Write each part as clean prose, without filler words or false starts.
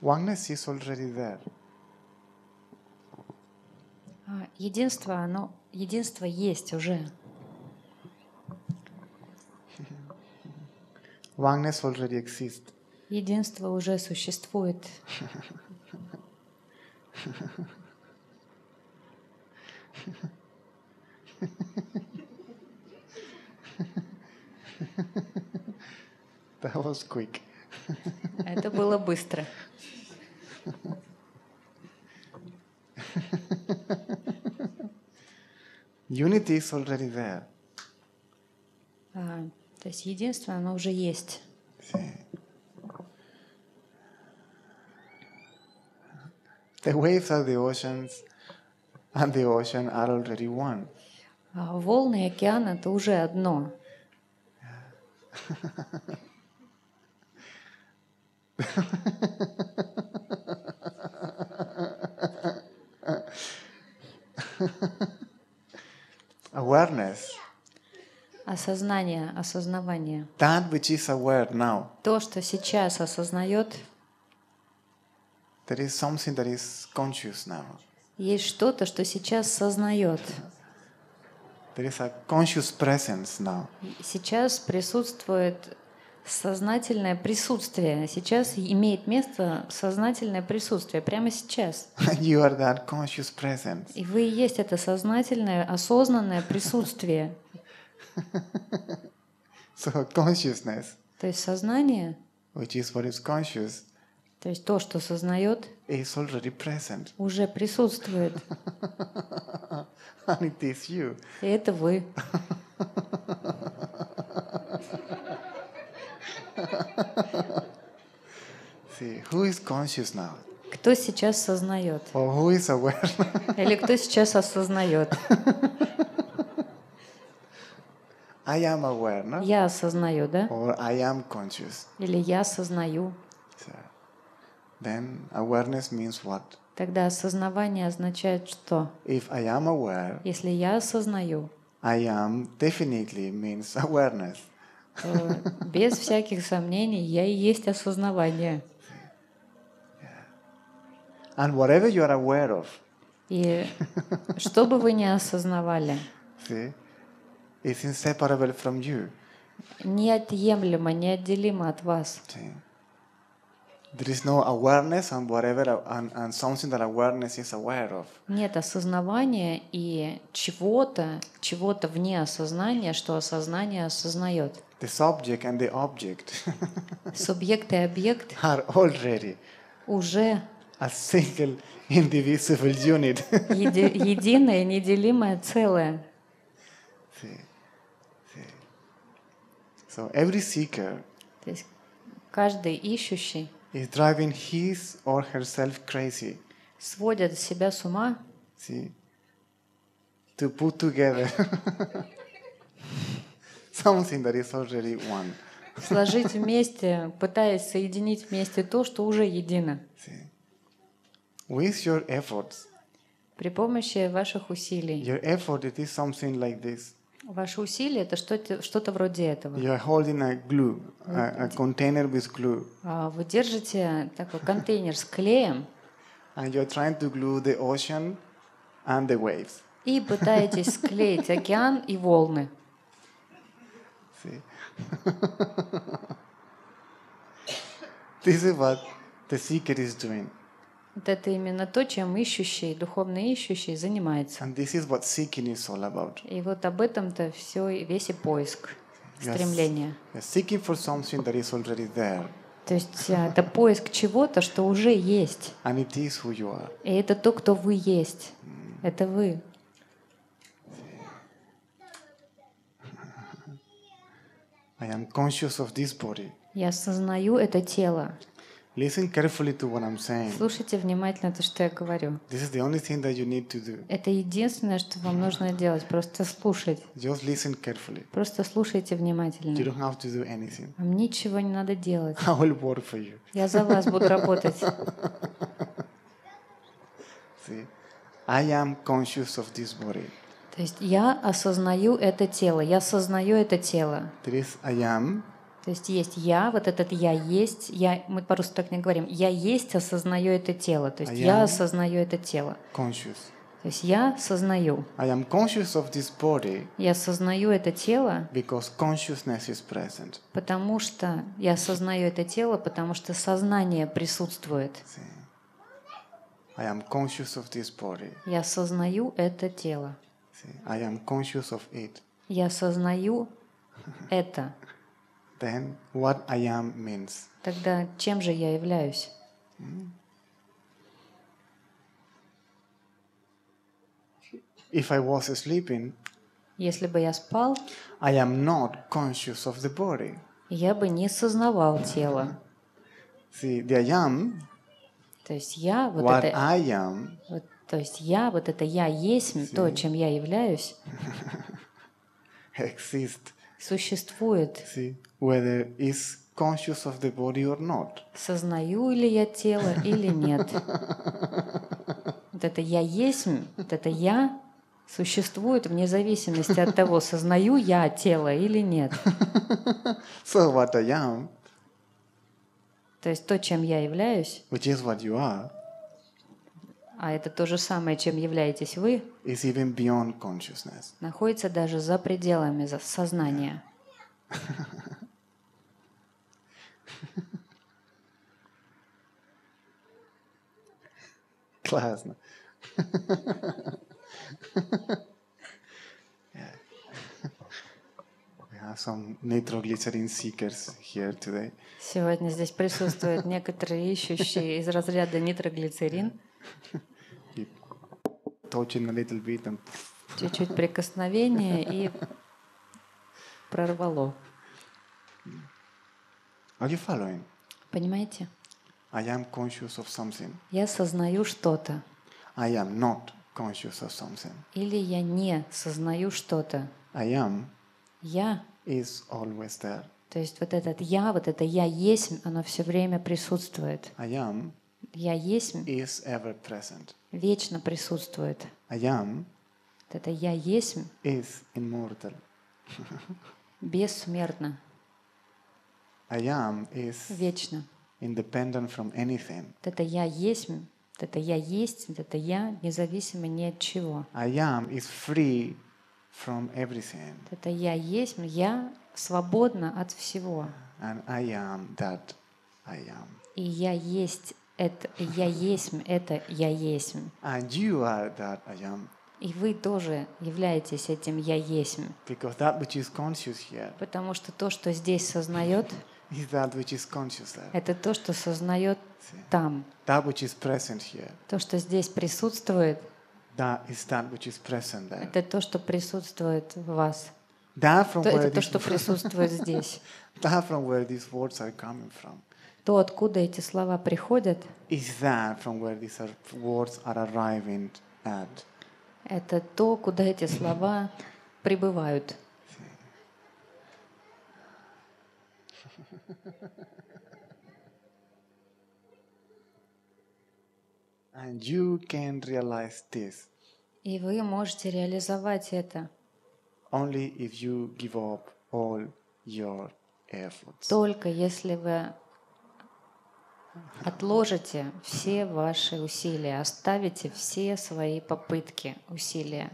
Oneness is already there. Единство есть уже. Oneness already exists. Единство уже существует. That was quick. Это было быстро. Unity is already there. То есть единство, оно уже есть. The waves of the oceans and the ocean are already one. Волны и океан — это уже одно. Awareness. Осознавание. That which is aware now. То, что сейчас осознает, There is something that is conscious now. есть что-то, что сейчас сознает. There is a conscious presence now. Сейчас присутствует сознательное присутствие. Сейчас имеет место сознательное присутствие. Прямо сейчас. You are that conscious presence. И вы и есть это сознательное, осознанное присутствие. So consciousness, То есть сознание, which is what is conscious, то есть то, что сознает, is already present. уже присутствует. And it is you. И это вы. See, who is conscious now? Кто сейчас сознает? Or who is aware? Или кто сейчас осознает? I am aware, no? Я осознаю, да? Or I am conscious. Или я осознаю. So, then awareness means what? Тогда осознавание означает что? If I am aware, Если я осознаю, I am definitely means awareness. то без всяких сомнений я и есть осознавание. And whatever you are aware of, И что бы вы ни осознавали, see, is inseparable from you. неотъемлемо, неотделимо от вас. See. There is no awareness on whatever and something that awareness is aware of. Нет осознавания и чего-то вне осознания, что осознание осознает. The subject and the object Субъект и объект are already уже a single indivisible unit. единое, неделимое целое. See. So every seeker То есть каждый ищущий is driving his or herself crazy. сводит себя с ума, See, to put together something that is already one. сложить вместе, пытаясь соединить вместе то, что уже едино. See, with your efforts, При помощи ваших усилий. your effort it is something like this. Ваши усилия — это что-то вроде этого. You are holding a glue, a container with glue, Вы держите такой контейнер с клеем and you are trying to glue the ocean and the waves. и пытаетесь склеить океан и волны. See, this is what the seeker is doing, Вот это именно то, чем ищущий, духовно ищущий занимается. and this is what seeking is all about. И вот об этом-то весь и поиск, Yes. стремление. You're seeking for something that is already there, То есть это поиск чего-то, что уже есть. and it is who you are. И это то, кто вы есть. Это вы. I am conscious of this body. Я осознаю это тело. Listen carefully to what I'm saying. Слушайте внимательно то, что я говорю. This is the only thing that you need to do. Это единственное, что вам нужно делать. Просто слушать. Just listen carefully. Просто слушайте You внимательно. don't have to do anything. Вам ничего не надо делать. I will work for you. Я за вас буду работать. See, I am conscious of this body. То есть я осознаю это тело. Я осознаю это тело. There is I am, То есть я, вот этот я есть, мы по-русски так не говорим, я есть, осознаю это тело. То есть я осознаю это тело. Conscious. То есть я сознаю. I am conscious of this body Я осознаю это тело, because consciousness is present. потому что я осознаю это тело, потому что сознание присутствует. See? I am conscious of this body. Я осознаю это тело. See? I am conscious of it. Я осознаю это. Then what I am means. Тогда чем же я являюсь? If I was sleeping, Если бы я спал, I am not conscious of the body. я бы не сознавал тело. See, the I am, То есть я, вот what это, I am, то есть я, вот это я есть, то, чем я являюсь, exists. существует. See, whether is conscious of the body or not. Сознаю ли я тело или нет? Вот это я есть, вот это я существует вне зависимости от того, сознаю я тело или нет. So what I am, То есть то, чем я являюсь, which is what you are, а это то же самое, чем являетесь вы, is even beyond consciousness. находится даже за пределами сознания. Классно. We have some nitroglycerin seekers here today. Сегодня здесь присутствуют некоторые ищущие из разряда нитроглицерин. Keep touching a little bit and Чуть-чуть прикосновения и прорвало. are you following? Понимаете? I am conscious of something. Я сознаю что-то. I am not conscious of something. Или я не сознаю что-то. I am Я, is always there. то есть вот это я есть, оно все время присутствует. I am Я есть is ever present. вечно присутствует. I am Вот это я есть is immortal. бессмертно, I am is вечно. independent from anything. Вот это я есть, вот это я независимо ни от чего. I am is free from everything. Вот это я есть, я свободна от всего. And I am that I am. И я есть это, я есть это, я есть. And you are that I am. И вы тоже являетесь этим я есть. Because that which is conscious here Потому что то, что здесь сознает, is that which is conscious there. это то, что сознает там. That which is present here, То, что здесь присутствует, that is that which is present there. это то, что присутствует в вас. That from Это where то, these, что присутствует здесь. that from where these words are coming from. То, откуда эти слова приходят, Is that from where these words are arriving at. это то, куда эти слова прибывают. And you can realize this И вы можете реализовать это only if you give up all your efforts. только если вы отложите все ваши усилия, оставите все свои попытки, усилия.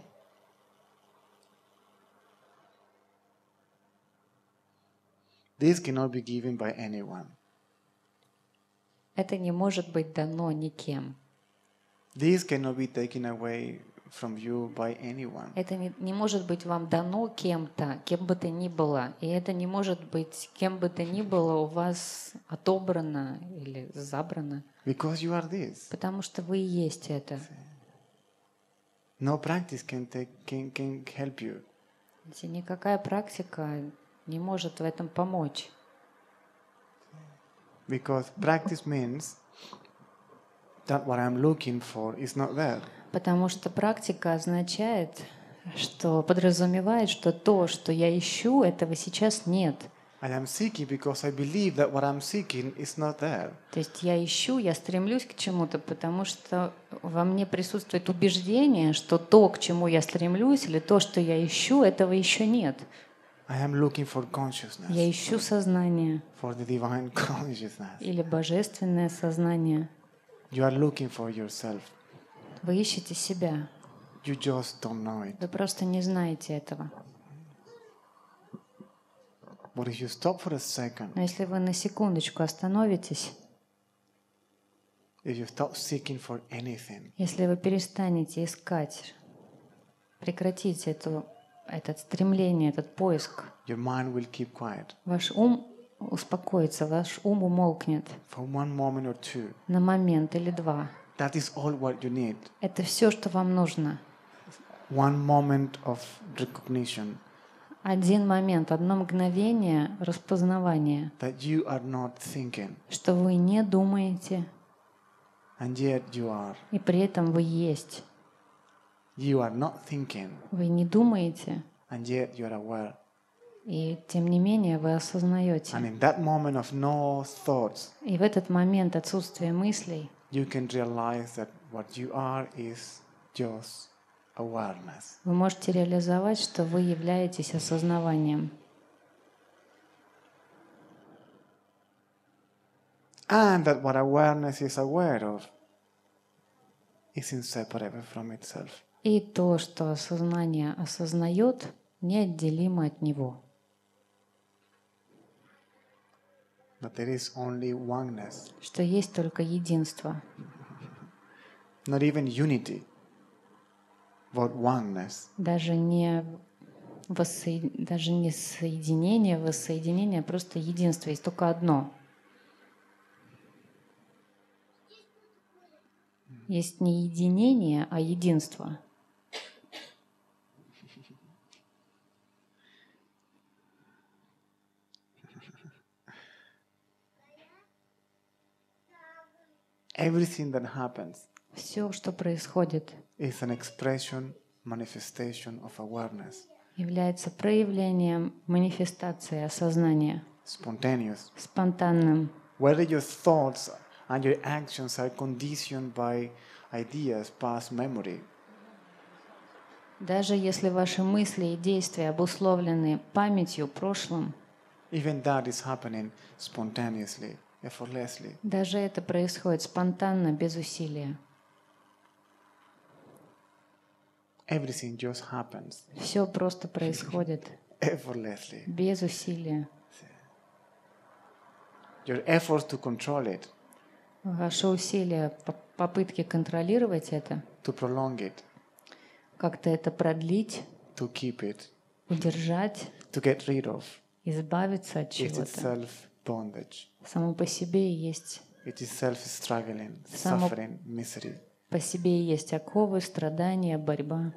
This cannot be given by anyone. Это не может быть дано никем. This cannot be taken away from you by anyone. Это не может быть вам дано кем-то, кем бы то ни было. И это не может быть кем бы то ни было у вас отобрано или забрано. Because you are this. Потому что вы и есть это. No practice can help you. Никакая практика не может в этом помочь. Because practice means that what I'm looking for is not there. Потому что практика означает, что подразумевает, что то, что я ищу, этого сейчас нет. I am seeking because I believe that what I'm seeking is not there. То есть я ищу, я стремлюсь к чему-то, потому что во мне присутствует убеждение, что то, к чему я стремлюсь, или то, что я ищу, этого еще нет. I am looking for consciousness, Я ищу сознание for the divine consciousness. или божественное сознание. You are looking for yourself. Вы ищете себя. You just don't know it. Вы просто не знаете этого. But if you stop for a second, Но если вы на секундочку остановитесь, if you stop seeking for anything, если вы перестанете искать, прекратите это стремление, этот поиск, your mind will keep quiet ваш ум успокоится, ваш ум умолкнет for one moment or two. на момент или два. That is all what you need. Это все, что вам нужно. One moment of recognition Один момент, одно мгновение распознавания, that you are not thinking, что вы не думаете, and yet you are. и при этом вы есть. You are not thinking, Вы не думаете, and yet you are aware. и тем не менее вы And осознаете. in that moment of no thoughts, И в этот момент отсутствия мыслей you can realize that what you are is just awareness. вы можете реализовать, что вы являетесь осознаванием. And that what awareness is aware of is inseparable from itself. И то, что осознание осознает, неотделимо от него. That there is only oneness, Что есть только единство. not even unity, but oneness. Даже не соединение, воссоединение, а просто единство. Есть только одно. Есть не единение, а единство. Everything that happens Все, что происходит, is an expression, manifestation of awareness, является проявлением манифестации осознания, spontaneous. спонтанным. Whether your thoughts and your actions are conditioned by ideas, past memory, Даже если ваши мысли и действия обусловлены памятью, прошлым, even that is happening spontaneously, effortlessly. даже это происходит спонтанно, без усилия. Everything just happens Все просто происходит effortlessly. без усилия. Your efforts to control it, Ваши усилия, попытки контролировать это, to prolong it, как-то это продлить, to keep it, удержать, to get rid of, избавиться от it is чего-то, self-bondage. само по себе и есть, It is self-struggling, Само- suffering, misery. по себе и есть оковы, страдания, борьба.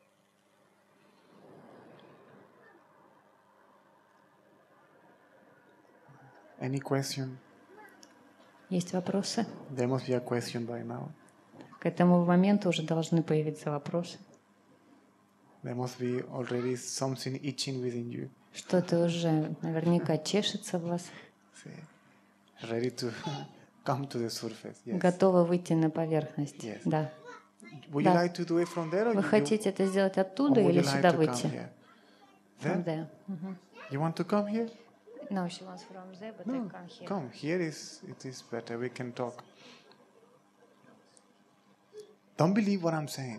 Any question? Есть вопросы? There must be a question by now. К этому моменту уже должны появиться вопросы. There must be already something itching within you. Что-то уже наверняка чешется в вас, See, ready to come to the surface. Yes. готово выйти на поверхность. Yes. Да. Would you Да. like to do it from there, or Вы хотите это сделать оттуда would или you like сюда to come выйти? here? From There? there. You want to come here? No, she wants from there, but I No, come here. come. Here it is better. We can talk. Don't believe what I'm saying.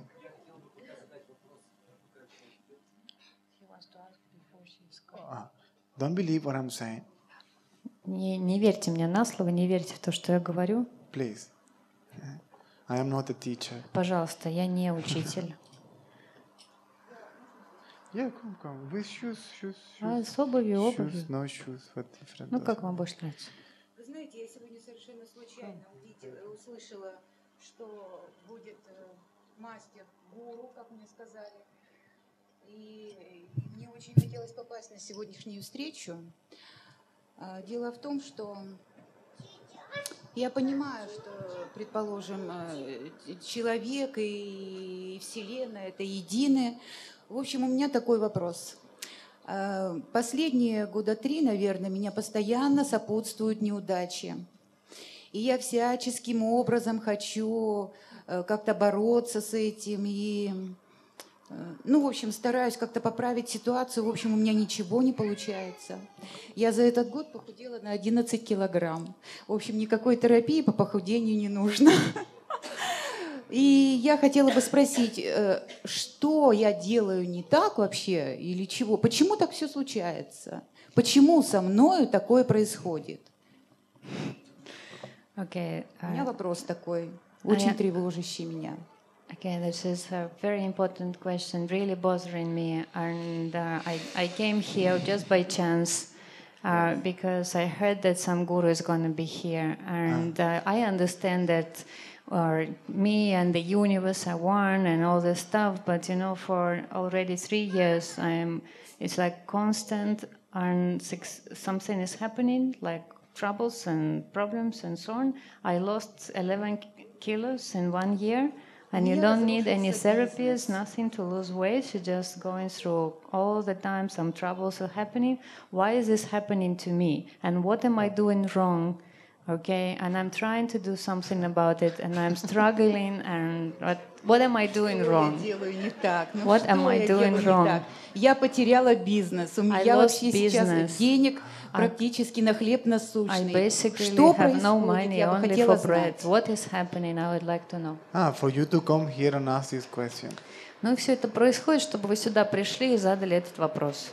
Don't believe what I'm saying. Не верьте мне на слово, не верьте в то, что я говорю. Please. I am not a teacher. Пожалуйста, я не учитель. Yeah, come. With shoes. А с обувью, обувью. Shoes, no shoes. What different? Ну, как вам больше нравится? Вы знаете, я сегодня совершенно случайно услышала, что будет мастер-гуру, как мне сказали. И мне очень хотелось попасть на сегодняшнюю встречу. Дело в том, что я понимаю, что, предположим, человек и Вселенная — это едины. В общем, у меня такой вопрос. Последние года 3, наверное, меня постоянно сопутствуют неудачи. И я всяческим образом хочу как-то бороться с этим. И Ну, в общем, стараюсь как-то поправить ситуацию. В общем, у меня ничего не получается. Я за этот год похудела на 11 килограмм. В общем, никакой терапии по похудению не нужно. И я хотела бы спросить, что я делаю не так вообще или чего? Почему так все случается? Почему со мною такое происходит? Okay. У меня вопрос такой, очень тревожащий меня. Okay, this is a very important question, really bothering me, and I came here just by chance because I heard that some guru is going to be here, and I understand that me and the universe are one and all this stuff, but you know, for already 3 years, it's like constant, and something is happening, like troubles and problems and so on. I lost 11 kilos in 1 year. And you don't need any therapies, nothing to lose weight. You're just going through all the time, some troubles are happening. Why is this happening to me? And what am I doing wrong? Okay, and I'm trying to do something about it, and I'm struggling, and what am I doing wrong? What am I doing wrong? Я потеряла бизнес, у меня вообще сейчас денег практически на хлеб насущный. Что происходит? Я бы хотела знать. What is happening? I would like to know. For you to come here and ask this question. Ну и все это происходит, чтобы вы сюда пришли и задали этот вопрос.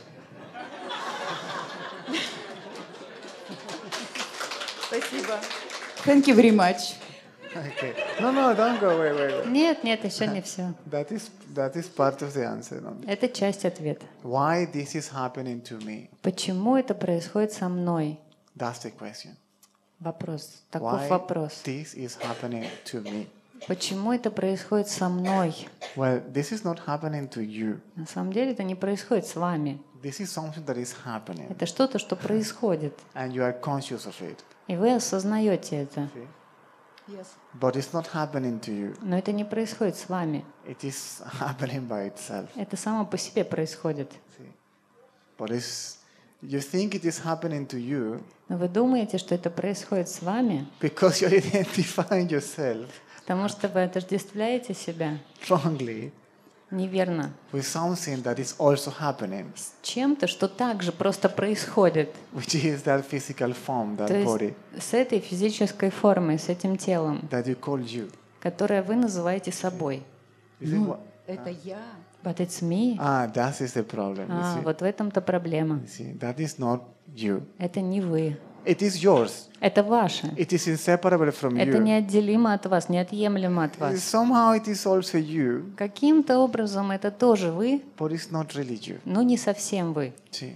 Спасибо. Thank you very much. Okay. No, don't go. Wait. Нет, еще не все. That is part of the answer. No? Это часть ответа. Why this is happening to me? Почему это происходит со мной? That's the question. Вопрос. Таков Why вопрос. this is happening to me? Почему это происходит со мной? Well, this is not happening to you. На самом деле это не происходит с вами. This is something that is happening. Это что-то, что происходит. And you are conscious of it. И вы осознаете это. See? Yes. But it's not happening to you. Но это не происходит с вами. It is happening by itself. Это само по себе происходит. See? But you think it is happening to you. Но вы думаете, что это происходит с вами, Because you're identifying yourself потому что вы отождествляете себя wrongly неверно with something that is also happening, с чем-то, что также просто происходит. which is that physical form, То that есть body с этой физической формой, с этим телом, that you call you. которое вы называете собой. Is it what? Это я. But it's me. That is the problem. You see? Вот в этом-то проблема. You see, that is not you. Это не вы. It is yours. Это ваше. It is inseparable from Это you. неотделимо от вас, неотъемлемо от вас. Somehow it is also you, Каким-то образом это тоже вы, but it's not really you. но не совсем вы. See?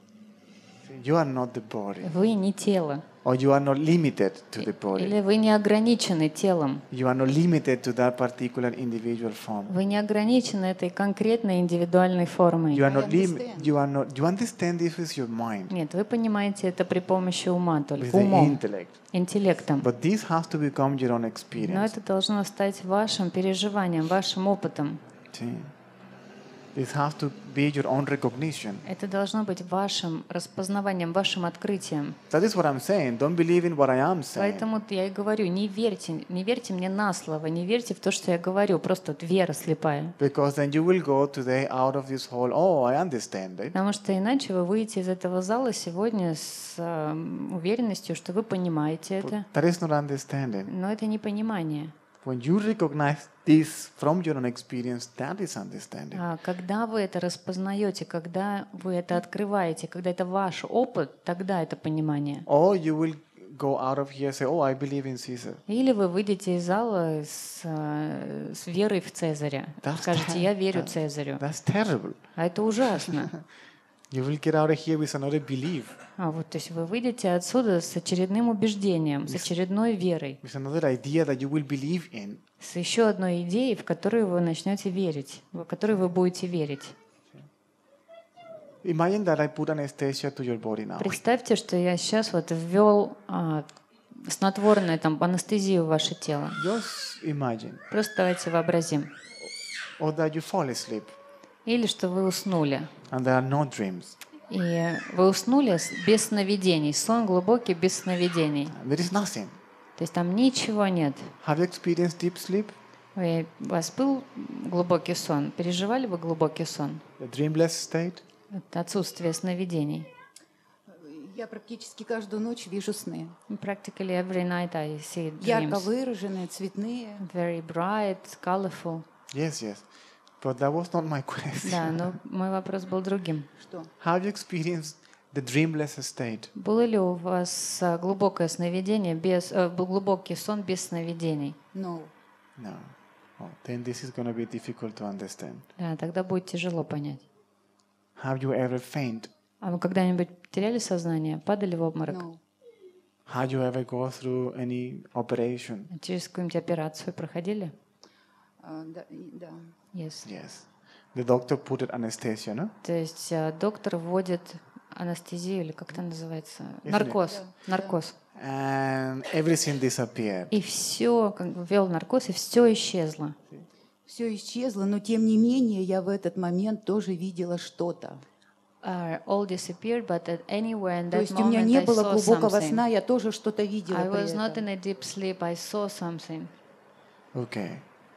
You are not the body. Вы не тело. Or you are not limited to the body. Или вы не ограничены телом. You are not limited to that particular individual form. Вы не ограничены этой конкретной индивидуальной формой. You are not you understand this with your mind, Нет, вы понимаете это при помощи ума, with только the умом, intellect. интеллектом. But this has to become your own Но experience. это должно стать вашим переживанием, вашим опытом. See? This has to be your own recognition. Это должно быть вашим распознаванием, вашим открытием. That is what I'm saying. Don't believe in what I am saying. Поэтому я и говорю, не верьте мне на слово, не верьте в то, что я говорю, просто вот вера слепая. Because then you will go today out of this whole, oh, I understand it. Потому что иначе вы выйдете из этого зала сегодня с уверенностью, что вы понимаете это. That is not understanding. Но это не понимание. When you recognize this from your own experience, that is understanding. А когда вы это распознаете, когда вы это открываете, когда это ваш опыт, тогда это понимание. Or you will go out of here and say, oh, I believe in Caesar. Или вы выйдете из зала с верой в Цезаря. Скажете, я верю Цезарю. That's terrible. А это ужасно. You will get out of here with another belief, То есть вы выйдете отсюда с очередным убеждением, с очередной верой, with another idea that you will believe in. с еще одной идеей, в которую вы начнете верить, в которую вы будете верить. Imagine that I put anesthesia to your body now. Представьте, что я сейчас вот ввел снотворное, там, анестезию в ваше тело. Just imagine. Просто давайте вообразим. Or that you fall asleep Или что вы уснули. and there are no dreams. И вы уснули без сновидений. Сон глубокий, без сновидений. There is nothing. То есть там ничего нет. Have you experienced deep sleep? У вас был глубокий сон? Переживали вы глубокий сон? The dreamless state? Это отсутствие сновидений. Я практически каждую ночь вижу сны. Practically every night I see Ярко dreams. выраженные, цветные. Very bright, colorful. Yes, yes. But that was not my question. Да, но мой вопрос был другим. Что? Have you experienced the dreamless state? Было ли у вас глубокое сновидение глубокий сон без сновидений? No. No. Oh, then this is going to be difficult to understand. Да, тогда будет тяжело понять. Have you ever fainted? А вы когда-нибудь теряли сознание, падали в обморок? No. Have you ever go through any operation? Через какую-нибудь операцию проходили? Да, да. Yes. Yes. The doctor put it anesthesia, no? То есть доктор вводит анестезию, или как это называется? Если- Наркоз. Да, Наркоз. And everything disappeared. И все, как бы ввел наркоз, и все исчезло. Все исчезло, но тем не менее я в этот момент тоже видела что-то. All disappeared, but at anywhere in То that есть у меня moment не I было saw глубокого something. сна, я тоже что-то видела I при was not этом. in a deep sleep, I saw something. Okay.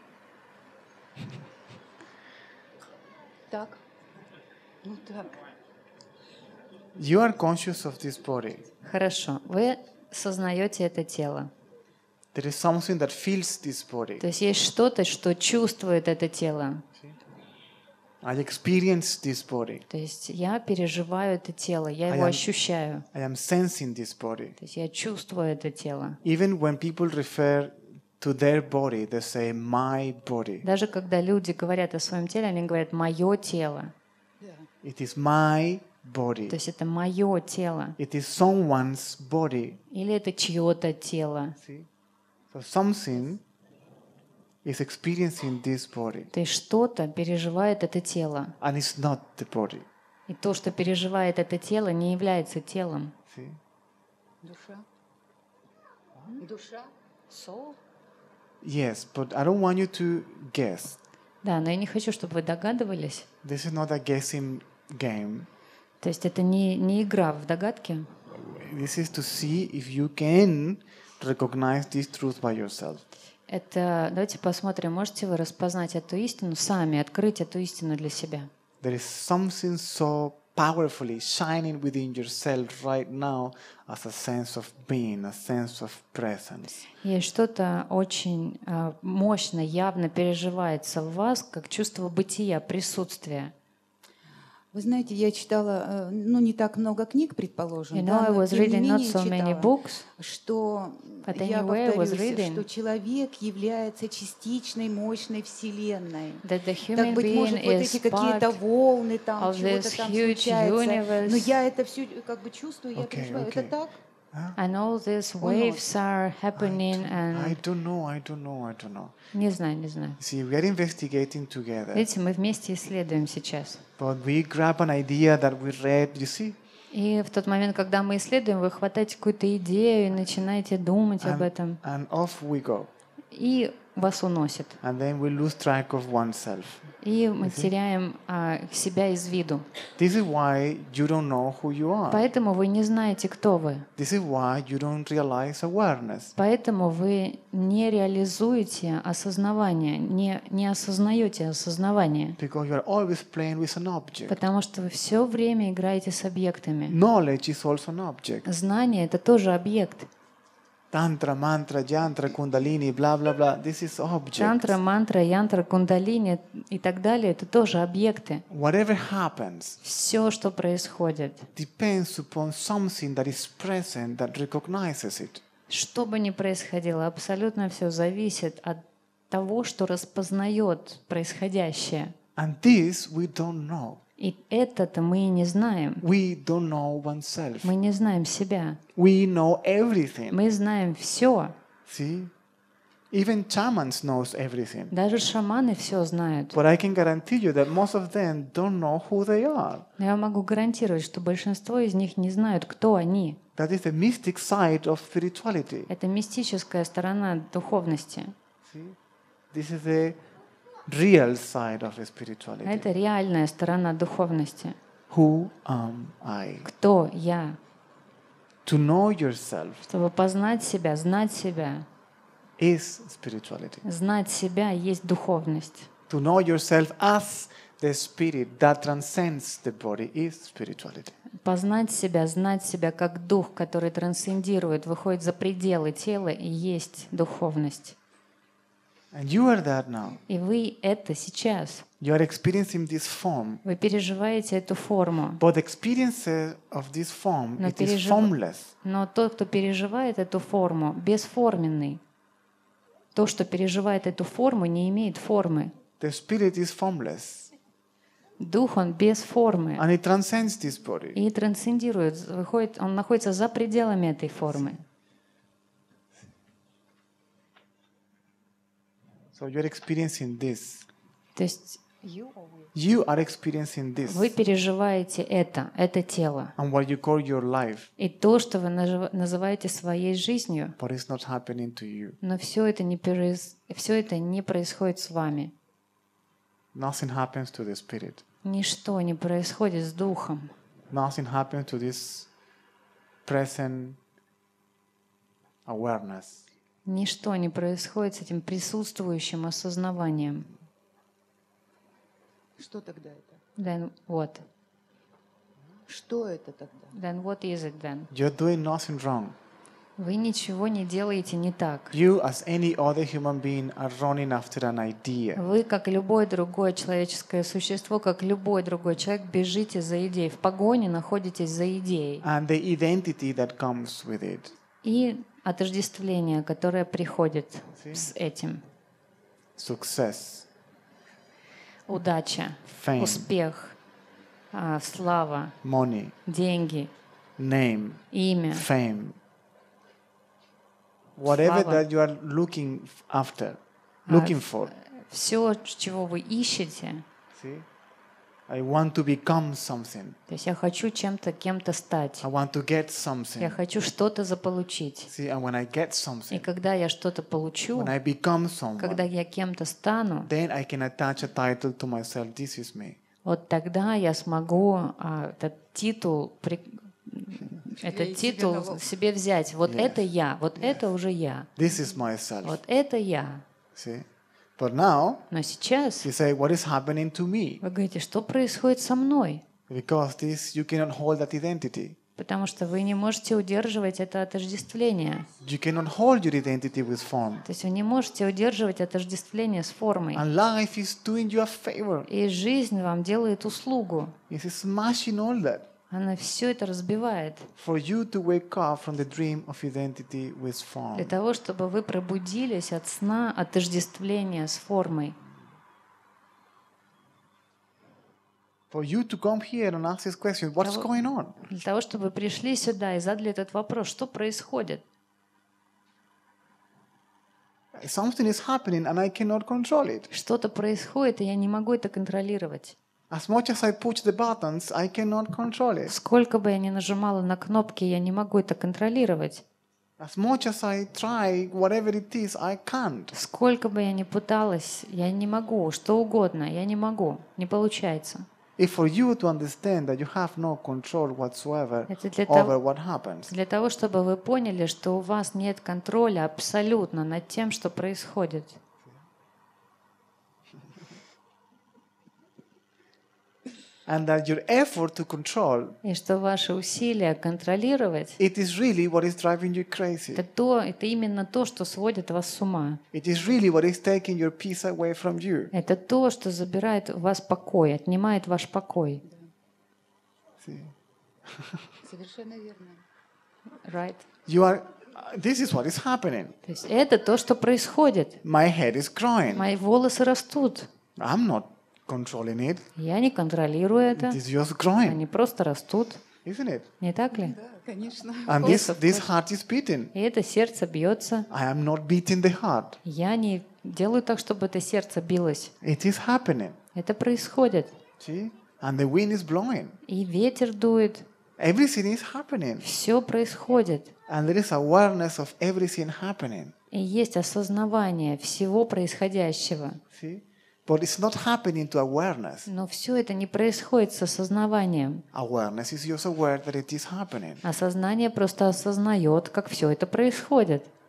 Так. Ну так. You are conscious of this body. Хорошо, вы сознаете это тело. There is something that feels this body. То есть есть что-то, что чувствует это тело. I experience this body. То есть я переживаю это тело, я его am- ощущаю. I am sensing this body. То есть я чувствую это тело. Even when people refer to their body, they say my body. Даже когда люди говорят о своем теле, они говорят «моё тело». It is my body. То есть это моё тело. It is someone's body. Или это чьё-то тело. See? So something is experiencing this body, То есть что-то переживает это тело. and it's not the body. И то, что переживает это тело, не является телом. See? Душа. Душа. Soul? Yes, but I don't want you to guess. Да, но я не хочу, чтобы вы догадывались. This is not a guessing game. То есть это не игра в догадки. This is to see if you can recognize this truth by yourself. Это, давайте посмотрим, можете вы распознать эту истину сами, открыть эту истину для себя. There is something so powerfully shining within yourself right now as a sense of being, a sense of presence. Есть что-то очень мощно, явно переживается в вас, как чувство бытия, присутствия. Вы знаете, я читала, ну, не так много книг, предположим, You know, да, I но was тем не reading not менее so many читала, books, что but я anyway, I was повторюсь, reading что человек является частичной мощной вселенной. that the Так, human быть being может, вот is эти какие-то part волны там, of чего-то this там huge случается. universe. Но я это все как бы чувствую, я Okay, переживаю. okay. Это так? and all these waves are happening I and... don't know. Не знаю, не знаю. See, we are investigating together, Видите, мы вместе исследуем сейчас. but we grab an idea that we read, you see, И в тот момент, когда мы исследуем, вы хватаете какую-то идею и начинаете думать об этом, and off we go. и вас уносит. And then we lose track of oneself. И мы теряем себя из виду. This is why you don't know who you are. Поэтому вы не знаете, кто вы. This is why you don't realize awareness. Поэтому вы не реализуете осознавание, не осознаете осознавание. Because you are always playing with an object. Потому что вы все время играете с объектами. Knowledge is also an object. Знание — это тоже объект. Tantra, mantra, yantra, kundalini, blah, blah, blah. This is objects. Тантра, мантра, янтра, кундалини и так далее — это тоже объекты. Whatever happens Все, что происходит, depends upon something that is present that recognizes it. что бы ни происходило, абсолютно все зависит от того, что распознает происходящее. And this we don't know. И это-то мы и не знаем. We don't know oneself. Мы не знаем себя. We know everything. Мы знаем все. See? Even shamans knows everything. Даже шаманы все знают. But I can guarantee you that most of them don't know who they are. Но я могу гарантировать, что большинство из них не знают, кто они. That is the mystic side of spirituality. Это мистическая сторона духовности. See? This is the real side of spirituality. Это реальная сторона духовности. Who am I? Кто я? To know yourself Чтобы познать себя, знать себя, is spirituality. Знать себя есть духовность. To know yourself as the spirit that transcends the body is spirituality. Познать себя, знать себя как дух, который трансцендирует, выходит за пределы тела, и есть духовность. And you are that now. И вы это сейчас. You are experiencing this form. Вы переживаете эту форму. But the experience of this form, Но it is formless. Но тот, кто переживает эту форму, бесформенный. То, что переживает эту форму, не имеет формы. The spirit is formless. Дух, он без формы. And it transcends this body. И трансцендирует, выходит, он находится за пределами этой формы. So you are experiencing this. То есть You are experiencing this. вы переживаете это тело. And what you call your life. И то, что вы называете своей жизнью, But it's not happening to you. но все это не происходит с вами. Nothing happens to the spirit. Ничто не происходит с духом. Nothing happens to this present awareness. Ничто не происходит с этим присутствующим осознаванием. Что тогда это? Then what? Что это тогда? Then what is it then? You're doing nothing wrong. Вы ничего не делаете не так. You, as any other human being, are running after an idea. Вы, как любое другое человеческое существо, как любой другой человек, бежите за идеей. В погоне находитесь за идеей. And the identity that comes with it. И отождествление, которое приходит с этим. Success, Удача, fame, успех, слава, money, деньги, name, имя. fame. Whatever Слава. that you are looking after, looking for. Все, чего вы ищете. See? I want to become something. То есть я хочу чем-то, кем-то стать. I want to get Я something. хочу что-то заполучить. See, and when I get И something, когда я что-то получу, when I become когда someone, я кем-то стану, then I can attach a title to myself. This is me. вот тогда я смогу этот титул себе взять. Вот это я, вот это уже я, This is myself. вот это я. See? But now, Но сейчас you say, what is happening to me? вы говорите, что происходит со мной? Because this, you cannot hold that identity. Потому что вы не можете удерживать это отождествление. You cannot hold your identity with form. То есть вы не можете удерживать отождествление с формой. And life is doing you a favor. И жизнь вам делает услугу. It's smashing all that Она все это разбивает. for you to wake up from the dream of identity with Для form. того, чтобы вы пробудились от сна отождествления с формой. For you to come here and ask this question, what's going on? Для того, чтобы вы пришли сюда и задали этот вопрос, что происходит? Something is happening and I cannot control it. Что-то происходит, и я не могу это контролировать. As much as I push the buttons, I cannot control it. Сколько бы я ни нажимала на кнопки, я не могу это контролировать. As much as I try, whatever it is, I can't. Сколько бы я ни пыталась, я не могу. Что угодно, я не могу. Не получается. If for you to understand that you have no control whatsoever Это для over того, what happens, для того, чтобы вы поняли, что у вас нет контроля абсолютно над тем, что происходит. and that your effort to control, И что ваши усилия контролировать, it is really what is driving you crazy. это именно то, что сводит вас с ума. It is really what is taking your peace away from you. Это то, что забирает у вас покой, отнимает ваш покой. See? Совершенно верно. Right? You are. This is what is happening. То есть это то, что происходит. My head is growing. Мои волосы растут. I'm not controlling it. Я не контролирую это. It is just growing, Они просто растут. isn't it? Не так ли? Да, конечно. And this heart is beating. И это сердце бьется. I am not beating the heart. Я не делаю так, чтобы это сердце билось. It is happening. Это происходит. See? And the wind is blowing. И ветер дует. Everything is happening. Все происходит. And there is awareness of everything happening. И есть осознавание всего происходящего. See? But it's not happening to awareness. Но все это не происходит с осознаванием. Awareness is just aware that it is happening. Осознание просто осознает, как все это происходит.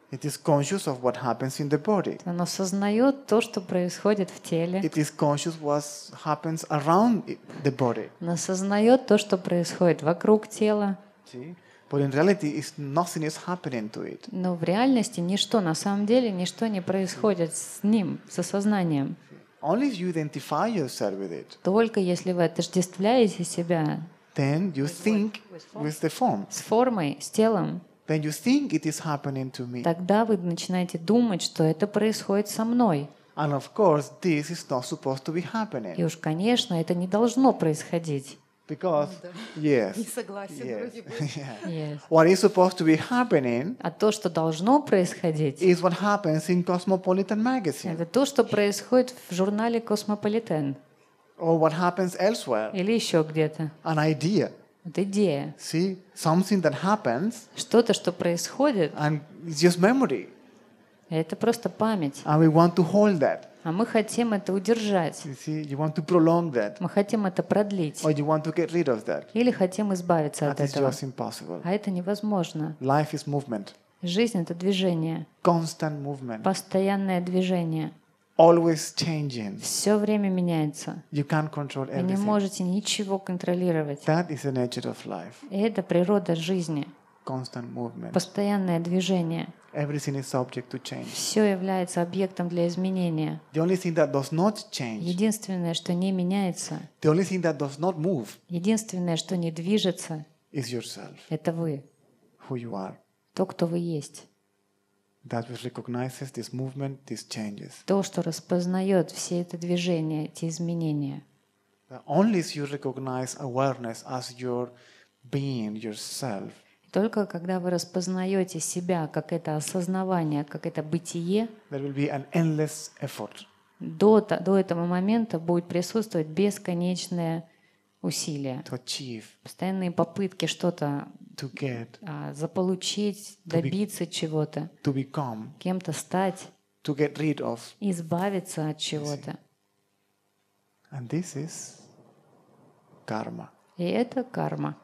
It is conscious of what happens in the body. Оно сознает то, что происходит в теле. It is conscious what happens around the body. Оно сознает то, что происходит вокруг тела. See? But in reality, nothing is happening to it. Но в реальности ничто, на самом деле, ничто не происходит с ним, со сознанием. Only if you identify yourself with it, Только если вы отождествляете себя then you think with the form. с формой, с телом, Then you think it is happening to me. тогда вы начинаете думать, что это происходит со мной. And of course, this is not supposed to be happening. И уж, конечно, это не должно происходить. Because, Не yes, согласен, yes, вроде бы. yeah. Yes. What is supposed to be happening А то, что должно происходить, is what happens in Cosmopolitan magazine это то, что происходит в журнале «Космополитен» or what happens elsewhere. или еще где-то. An idea. Вот идея. See, something that happens Что-то, что происходит, and it's just memory. это просто память. And we want to hold that. А мы хотим это удержать. You see, you want to prolong that. Мы хотим это продлить. Or you want to get rid of that. Или хотим избавиться от That is этого. just impossible. А это невозможно. Life is movement. Жизнь — это движение. Constant movement. Постоянное движение. Always changing. Все время меняется. You can't control Вы не everything. можете ничего контролировать. That is the nature of life. И это природа жизни. Constant movement. Постоянное движение. Everything is subject to change. Все является объектом для изменения. The only thing that does not change, Единственное, что не меняется, the only thing that does not move единственное, что не движется, is yourself, это вы. who you are. То, кто вы есть. That which recognizes this movement, these changes. То, что распознает все это движение, эти изменения. But only if you recognize awareness as your being, yourself, Только когда вы распознаете себя как это осознавание, как это бытие, there will be an endless effort до этого момента будет присутствовать бесконечное усилие, to achieve, постоянные попытки что-то to get, заполучить, добиться чего-то, to become, кем-то стать, to get rid of. избавиться от чего-то. And this is karma. И это карма.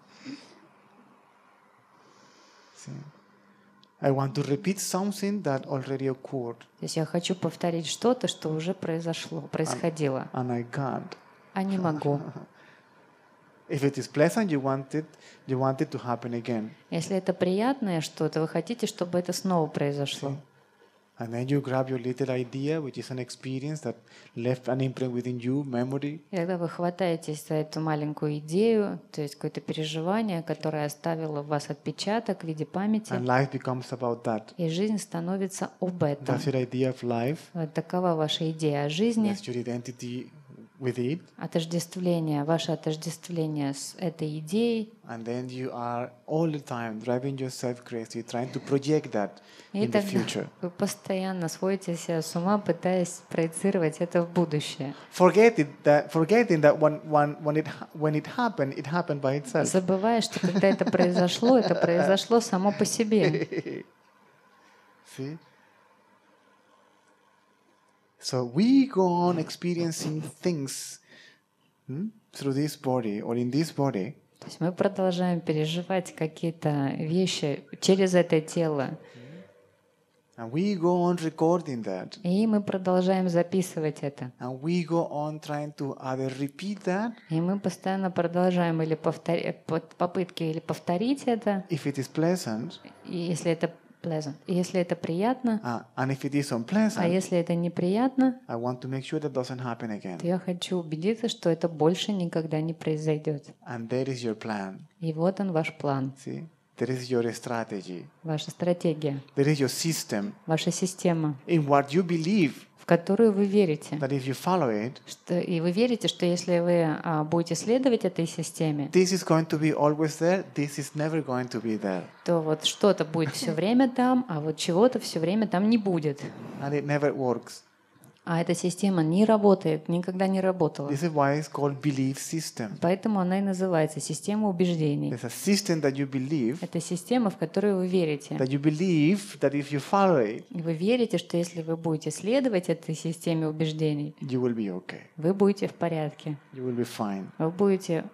See? I want to repeat something that already occurred, То есть я хочу повторить что-то, что уже происходило, and I can't. а не могу. If it is pleasant, you want it to happen again. Если это приятное что-то, вы хотите, чтобы это снова произошло. And then you grab your little idea, which is an experience that left an imprint within you, memory, И когда вы хватаетесь за эту маленькую идею, то есть какое-то переживание, которое оставило в вас отпечаток в виде памяти, and life becomes about that. и жизнь становится об этом. That's your idea of life. Вот такова ваша идея о жизни, That's your identity with it. отождествление, ваше отождествление с этой идеей. And then you are all the time driving yourself crazy, trying to project that И in the тогда future. вы постоянно сводите себя с ума, пытаясь проецировать это в будущее. Forgetting that when it happened by itself. Забывая, что когда это произошло само по себе. See? So we go on experiencing things through this body or in this body, То есть мы продолжаем переживать какие-то вещи через это тело, and we go on recording that, и мы продолжаем записывать это. and we go on trying to either repeat that И мы постоянно продолжаем или попытки или повторить это, if it is pleasant, и если это pleasant, и если это приятно, and if it is а unpleasant, если это неприятно, I want to make sure that doesn't happen again. то я хочу убедиться, что это больше никогда не произойдет. And there is your plan. И вот он ваш план, See, there is your strategy. ваша стратегия, There is your system ваша система, in what you believe в которую вы верите. that if you follow it, И вы верите, что если вы будете следовать этой системе, this is going to be always there. This is never going to be there, то вот что-то будет все время там, а вот чего-то все время там не будет. and it never works. А эта система не работает, никогда не работала. This is why it's called belief system. Поэтому она и называется система убеждений. There's a system that you believe, Это система, в которую вы верите. that you believe that if you follow it, И вы верите, что если вы будете следовать этой системе убеждений, you will be okay. вы будете в порядке, You will be fine. вы будете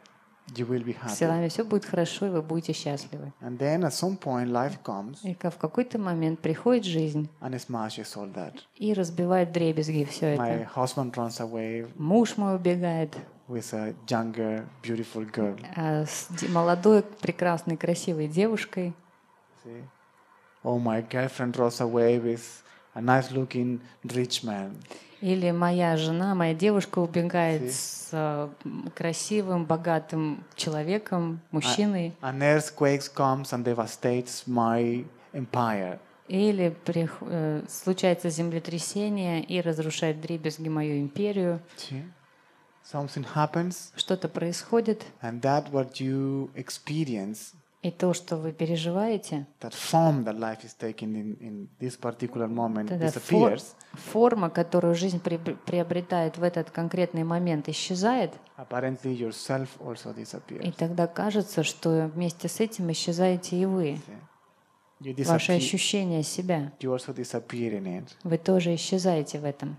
you will be С happy. вами все будет хорошо, и вы будете счастливы. And then at some point life comes И в какой-то момент приходит жизнь and smashes all that. и разбивает вдребезги все My это. husband runs away Муж мой убегает, with a younger, beautiful girl. с молодой, прекрасной, красивой девушкой. See? Or my girlfriend runs away with a nice-looking rich man. Или моя жена, моя девушка убегает с красивым, богатым человеком, мужчиной. An earthquake comes and devastates my empire. Или случается землетрясение и разрушает вдребезги мою империю. See? Something happens, Что-то происходит, and that what you experience, и то, что вы переживаете, that form that life is taking in this particular moment эта disappears. форма, которую жизнь приобретает в этот конкретный момент, исчезает. Apparently yourself also И disappears. тогда кажется, что вместе с этим исчезаете и вы. See? You Ваше disappear. ощущение себя. You also disappear in it. Вы тоже исчезаете в этом.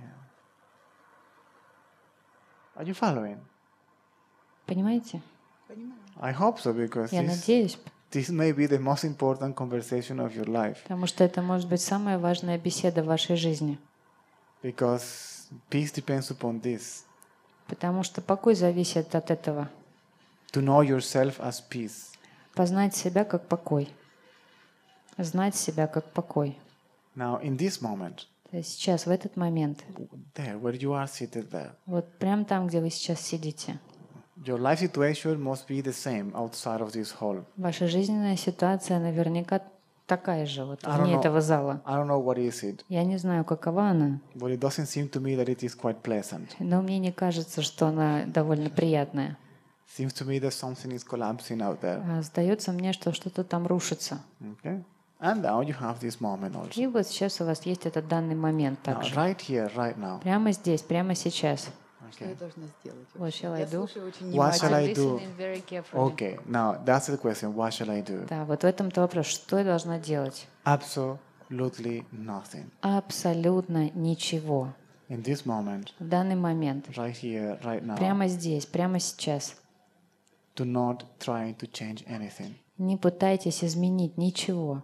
Are you following? Понимаете? Понимаю. I hope so, because Я надеюсь, this may be the most important conversation of your life. потому что это может быть самая важная беседа в вашей жизни. Because peace depends upon this. Потому что покой зависит от этого. To know yourself as peace. Познать себя как покой. Знать себя как покой. Now, in this moment, То есть сейчас, в этот момент, there, where you are seated there, вот прямо там, где вы сейчас сидите, your life situation must be the same outside of this hall. ваша жизненная ситуация наверняка такая же, вот I don't вне know. этого зала. I don't know what is it, Я не знаю, какова она, but it doesn't seem to me that it is quite pleasant. но мне не кажется, что она довольно приятная. Seems to me that something is collapsing out there. Сдается мне, что что-то там рушится. Okay? And now you have this moment also. И вот сейчас у вас есть этот данный момент Now, также. right here, right now. Прямо здесь, прямо сейчас. Что я Okay. должна сделать? What shall I Я do? слушаю очень What shall внимательно. I do? Listening very carefully. Okay, now that's the question. What shall I do? Да, вот в этом-то вопрос. Что я должна делать? Absolutely nothing. Абсолютно ничего. In this moment, В данный момент. right here, right now, Прямо здесь, прямо сейчас. do not try to change anything. Не пытайтесь изменить ничего.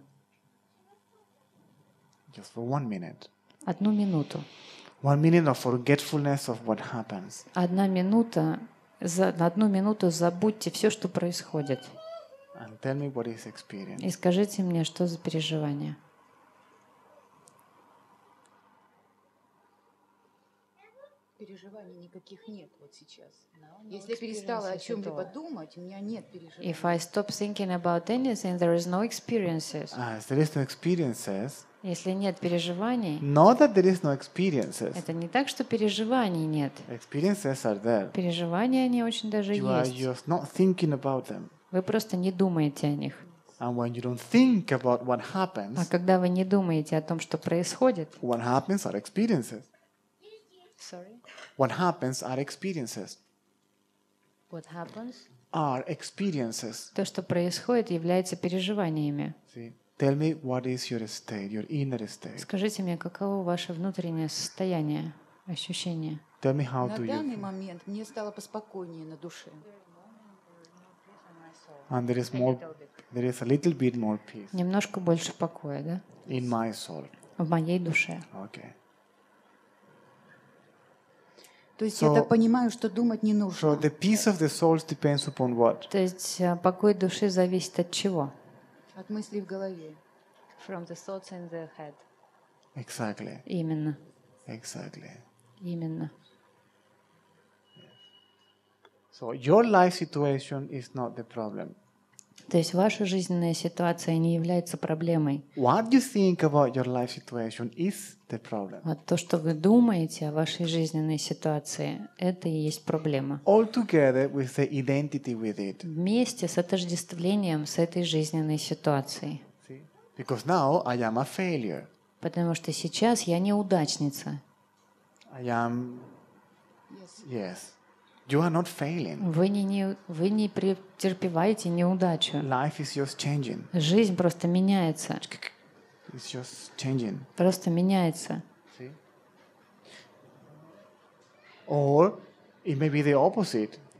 Just for 1 minute. 1 минуту. 1 minute of forgetfulness of what happens. 1 минута. На 1 минуту забудьте все, что происходит. And tell me what is experience. И скажите мне, что за переживание. Переживаний никаких нет вот сейчас. no Если я перестала о experiences at чем-либо all. думать, у меня нет переживаний. If I stop thinking about anything, there is no experiences. As there is no experiences, Если нет переживаний, not that there is no experiences. это не так, что переживаний нет. Experiences are there. Переживания, они очень даже You are есть. just not thinking about them. Вы просто не думаете о них. And when you don't think about what А happens, когда вы не думаете о том, что происходит, what happens are experiences. Sorry? What happens are experiences. What happens? Are experiences. То, что происходит, является переживаниями. See? Tell me what is your state, your inner state. Скажите мне, каково ваше внутреннее состояние, ощущение? Tell me how На do you данный feel. момент мне стало поспокойнее на душе. And there is a little bit more peace Немножко больше покоя, да? in my soul. В моей душе. Okay. То есть So- я так понимаю, что думать не So нужно. the peace of the soul depends upon what? То есть покой души зависит от чего? От мыслей в голове. From the thoughts in the head. Exactly. Именно. Exactly. Именно. So your life situation is not the problem. То есть ваша жизненная ситуация не является проблемой. What you think about your life situation is the problem. А то, что вы думаете о вашей жизненной ситуации, это и есть проблема. All together with the identity with it. Вместе с отождествлением с этой жизненной ситуацией. See? Because now I am a failure. Потому что сейчас я неудачница. I am, Yes. yes. You are not failing. Вы не претерпеваете неудачу. Life is just changing. Жизнь просто меняется. It's just changing. Просто меняется. See? Or it may be the opposite.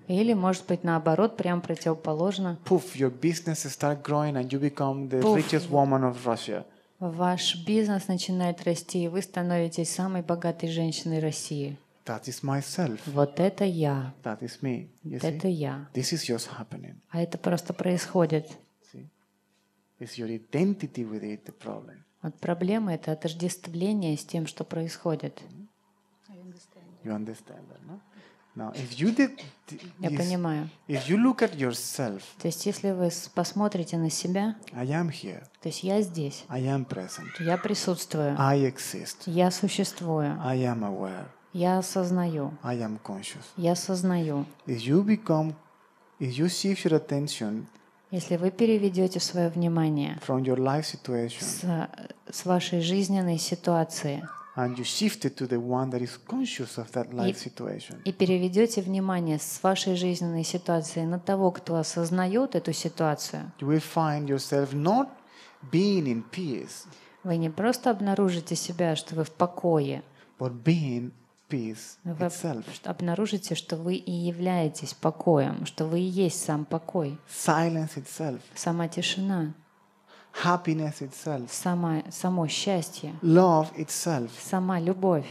Или, может быть, наоборот, прям противоположно. Poof, your business start growing and you become the Poof. richest woman of Russia. Ваш бизнес начинает расти, и вы становитесь самой богатой женщиной России. That is myself. Вот это я. That is me. You Вот это see? я. This is just happening. А это просто происходит. See? It's your identity with it, the problem. Вот проблема — это отождествление с тем, что происходит. You understand that, no? Now, if you did, Я понимаю. if you look at yourself, То есть, если вы посмотрите на себя, I am here. то есть я здесь, I am present. я присутствую, I exist. я существую, I am aware. я осознаю, I am conscious. я осознаю. If you shift your attention Если вы переведете свое внимание from your life situation с вашей жизненной ситуации and you shift it to the one that is conscious of that life situation, и переведете внимание с вашей жизненной ситуации на того, кто осознает эту ситуацию, you will find yourself not being in peace, вы не просто обнаружите себя, что вы в покое, but being peace но вы itself. обнаружите, что вы и являетесь покоем, что вы и есть сам покой, Silence itself. сама тишина, Happiness itself. само счастье, Love itself. сама любовь.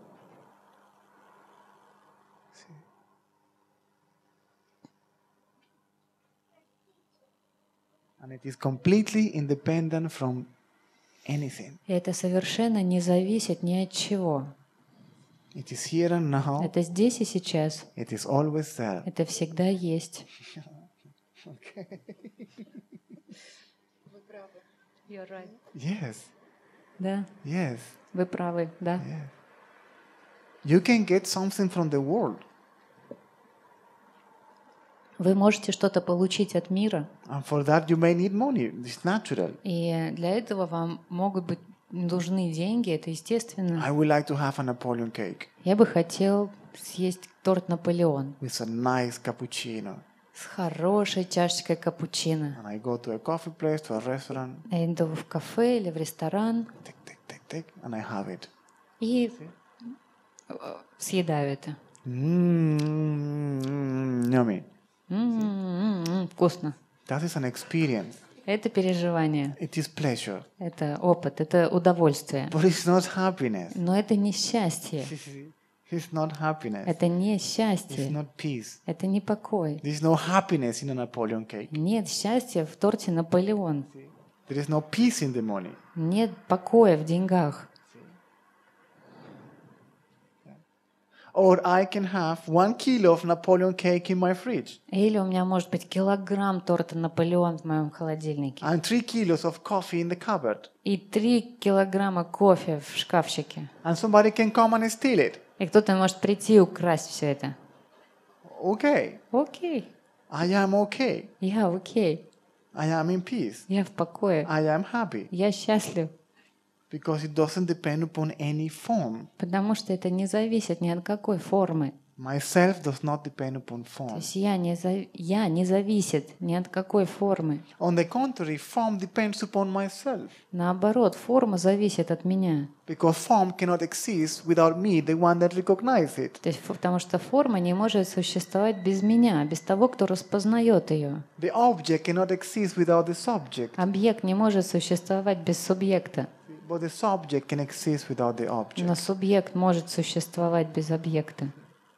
And it is completely independent from anything. И это совершенно не зависит ни от чего. It is here and now. Это здесь и сейчас. It is always there. Это всегда есть. Вы правы. You're right. Yes. Да, Yes. вы правы, да. Yes. You can get something from the world. Вы можете что-то получить от мира, And for that you may need money. It's natural. и для этого вам могут быть нужны деньги, это естественно. I would like to have a Napoleon cake Я бы хотел съесть торт Наполеон with a nice cappuccino. с хорошей чашечкой капучино. And I go to a coffee place, to a restaurant, Я иду в кафе или в ресторан and I have it. и съедаю это. Yummy. Вкусно. That is an experience. Это переживание, It is pleasure. это опыт, это удовольствие. But it's not happiness. Но это не счастье. It's not happiness. Это не It's счастье. not peace. Это не покой. There is no happiness in a Napoleon cake. Нет счастья в торте Наполеон. There is no peace in the money. Нет покоя в деньгах. Or I can have 1 kilo of Napoleon cake in my fridge Или у меня может быть килограмм торта Наполеон в моем холодильнике. and 3 kilos of coffee in the cupboard. И 3 килограмма кофе в шкафчике. And somebody can come and steal it. И кто-то может прийти и украсть все это. Okay. Окей. I am okay. Я окей. I am in peace. Я в покое. I am happy. Я счастлив. Because it doesn't depend upon any form. Потому что это не зависит ни от какой формы. Myself does not depend upon То form. есть я не зависит ни от какой формы. On the contrary, form depends upon myself. Наоборот, форма зависит от меня. Because form cannot exist without me, the one that recognizes it. То есть, потому что форма не может существовать без меня, без того, кто распознает ее. The object cannot exist without the subject. Объект не может существовать без субъекта, But the subject can exist without the object. но субъект может существовать без объекта.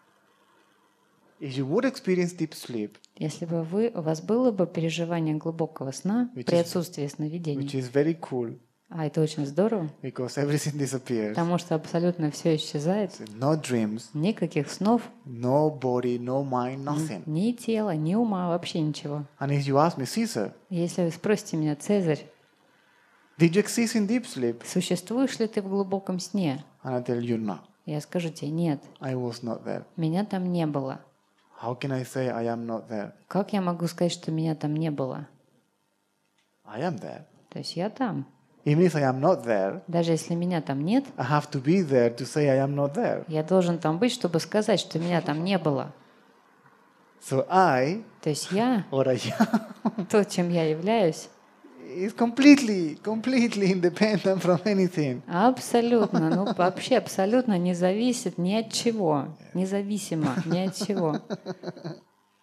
If you would experience deep sleep, Если бы у вас было бы переживание глубокого сна Which при is- отсутствии which сновидений, is very cool а это очень здорово, because everything disappears. потому что абсолютно все исчезает, No dreams, никаких снов, no body, no mind, nothing. ни тела, ни ума, вообще ничего. And if you ask me, Caesar, Если вы спросите меня, Цезарь, did you exist in deep sleep? существуешь ли ты в глубоком сне? And I tell you, no, Я скажу тебе, нет, I was not there. меня там не было. How can I say I am not there? Как я могу сказать, что меня там не было? I am there. То есть я там. Even if I am not there, Даже если меня там нет, I have to be there to say I am not there. я должен там быть, чтобы сказать, что меня там не было. So I, То есть я, or I am, то, чем я являюсь, is completely independent from anything. абсолютно, ну вообще абсолютно не зависит ни от чего, независимо ни от чего.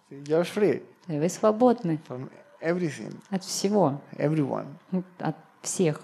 See, you're free И вы свободны from everything, от всего, everyone. от всех.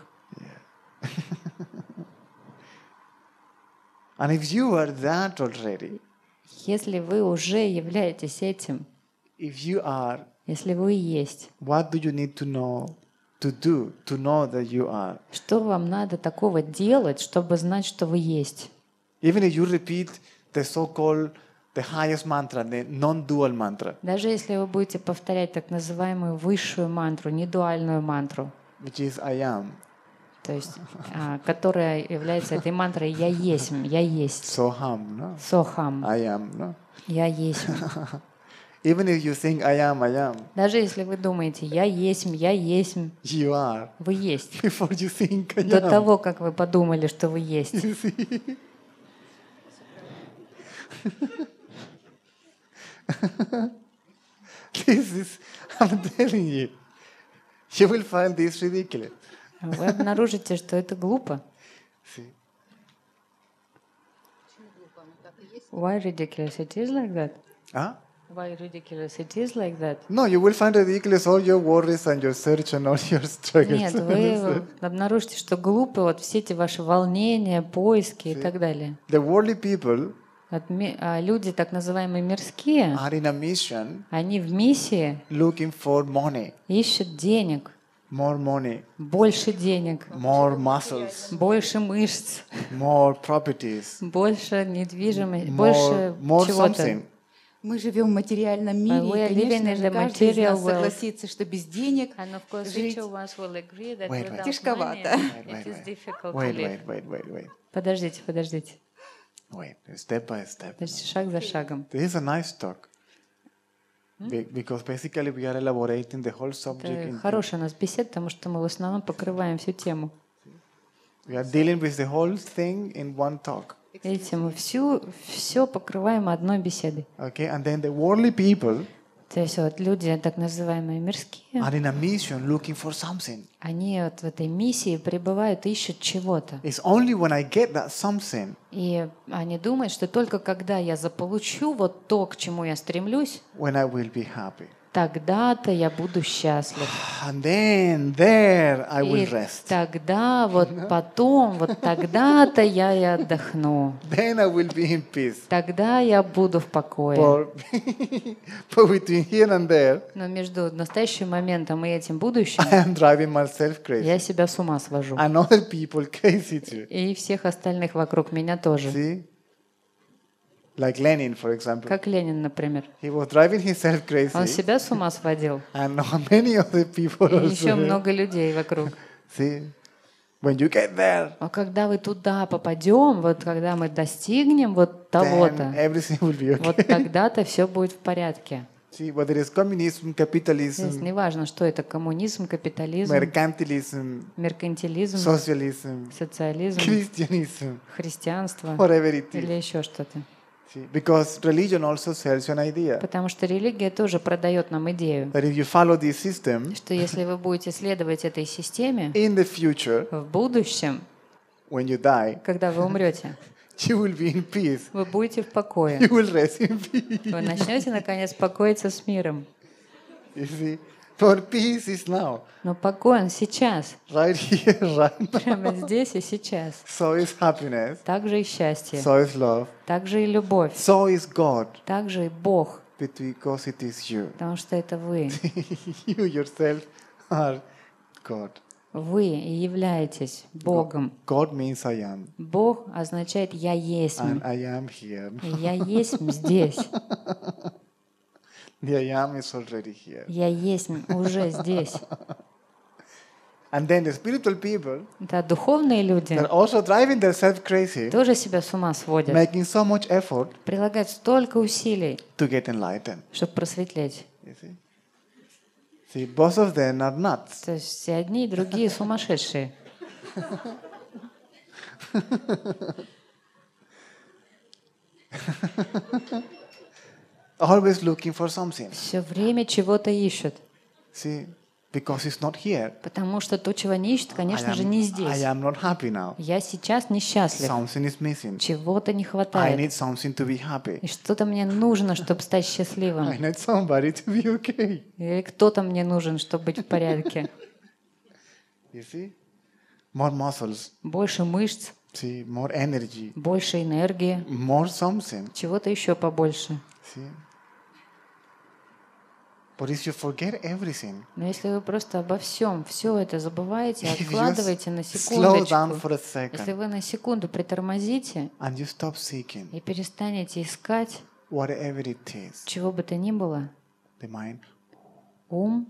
And if you are that already, Если вы уже являетесь этим, if you are, если вы есть, what do you need to know to do to know that you are? что вам надо такого делать, чтобы знать, что вы есть? Even if you repeat the so-called the highest mantra, the non-dual mantra, Даже если вы будете повторять так называемую высшую мантру, недуальную мантру, which is I am, то есть, которая является этой мантрой «Я есть», «Я есть», soham, no? «Сохам», I am, no? «Я есть». Even if you think I am, Даже если вы думаете «Я есть», you are. вы есть. Before you think I До am. того, как вы подумали, что вы есть. You see? This is, I'm telling you, you will find this ridiculous. Вы обнаружите, что это глупо. See? Почему глупо? Ну так и есть. Why ridiculous it is like that? Huh? Why ridiculous it is like that? No, you will find ridiculous all your worries and your search and all your struggles. Нет, вы обнаружите, что глупы вот все эти ваши волнения, поиски и так далее. The worldly people Люди, так называемые мирские, are in a mission они в миссии looking for money, ищут денег, more money, больше денег, more muscles, больше мышц, more properties, больше недвижимости, больше more чего-то. something. Мы живем в материальном we мире, are и, living конечно in же, the каждый из нас material world. согласится, что без денег And of course, жить each of us will agree that Wait, wait. without Тяжковато. money, it is difficult to live. Wait. Подождите. Wait, step by step. Значит, шаг за шагом. This is a nice talk. Because basically we are elaborating the whole subject. Это хорошая у нас беседа, потому что мы в основном покрываем всю тему. We are dealing with the whole thing in one talk. Видите, мы все покрываем одной беседой. Okay, and then the worldly people То есть вот люди, так называемые мирские, are in a mission looking for something. они вот в этой миссии пребывают, ищут чего-то. It's only when I get that something, И они думают, что только когда я заполучу вот то, к чему я стремлюсь, when I will be happy. тогда-то я буду счастлив. And then there I will И rest. тогда, вот потом, вот тогда-то я и отдохну. Then I will be in peace. Тогда я буду в покое. But between here and there, Но между настоящим моментом и этим будущим I am driving myself crazy. я себя с ума свожу. And other people crazy too. И всех остальных вокруг меня тоже. See? Like Lenin, for example. Как Ленин, например. He was driving himself Он crazy. себя с ума сводил. And many other people И еще also. много людей вокруг. See? When you get there, А когда вы туда попадем, вот когда мы достигнем вот then того-то, everything will be okay. вот тогда-то все будет в порядке. See, whether it's communism, То есть capitalism, неважно, что это коммунизм, капитализм, mercantilism, меркантилизм, socialism, социализм, Christianism, христианство whatever it is. или еще что-то. See? Because religion also sells you an idea Потому что религия тоже продает нам идею, that if you follow this system, что если вы будете следовать этой системе, in the future, в будущем, when you die, когда вы умрете, you will be in peace. вы будете в покое. You will rest in peace. Вы начнете, наконец, покоиться с миром. You see? For peace is now, Но покой он сейчас, right here, right now. прямо здесь и сейчас. So is happiness, Также и счастье, so is love, также и любовь, so is God, также и Бог, because it is you. потому что это вы. You yourself are God. Вы и являетесь Богом. God means I am, Бог означает «я есть». and I am here. И я есть здесь. The I am is already here. Я есть уже здесь. And then the spiritual people, Да, духовные люди they're also driving themselves crazy, тоже себя с ума сводят. making so much effort Прилагают столько усилий, to get enlightened. чтобы просветлеть. You see? See, both of them are nuts. То есть и одни, и другие сумасшедшие. Always looking for something. Все время чего-то ищут. See, because it's not here. Потому что то, чего они ищут, конечно же, не I здесь. am not happy now. Я сейчас несчастлив. Something is missing. Чего-то не I хватает. need something to be happy. И что-то мне нужно, чтобы стать I счастливым. need somebody to be okay. Или кто-то мне нужен, чтобы быть в порядке. You see? More muscles. Больше мышц, See? More energy. больше энергии, More something. чего-то еще побольше. See? But if you forget everything, Но если вы просто обо всем, все это забываете, if you откладываете на just slow down секундочку, for a если second вы на секунду притормозите and you stop seeking и перестанете искать, whatever it is, чего бы то ни было, the mind, ум,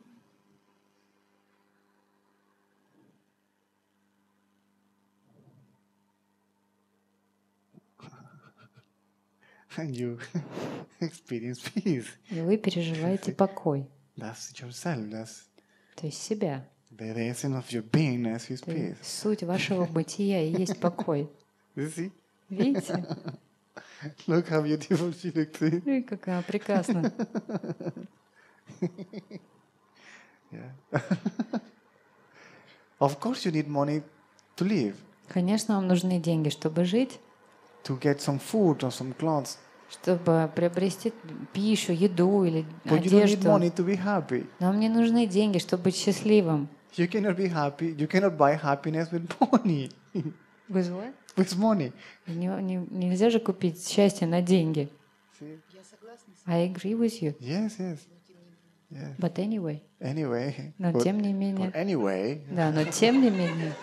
and you experience peace. и вы переживаете покой, That's yourself. That's то есть себя. the essence of your beingness is То peace. есть суть вашего бытия и есть покой. You see? Видите? Look how beautiful she looks. See? Ой, как она прекрасна. Yeah. Of course, you need money to live, Конечно, вам нужны деньги, чтобы жить, to get some food or some clothes. чтобы приобрести пищу, еду или But you don't need одежду. money to be happy. Но вам не нужны деньги, чтобы быть счастливым. You cannot be happy. You cannot buy happiness with money. With money. Нельзя же купить счастье на деньги. See? Я согласна с I agree with you. Yes, yes. Yeah. But anyway. Anyway. Но but- тем не but менее. anyway, Да, но тем не менее.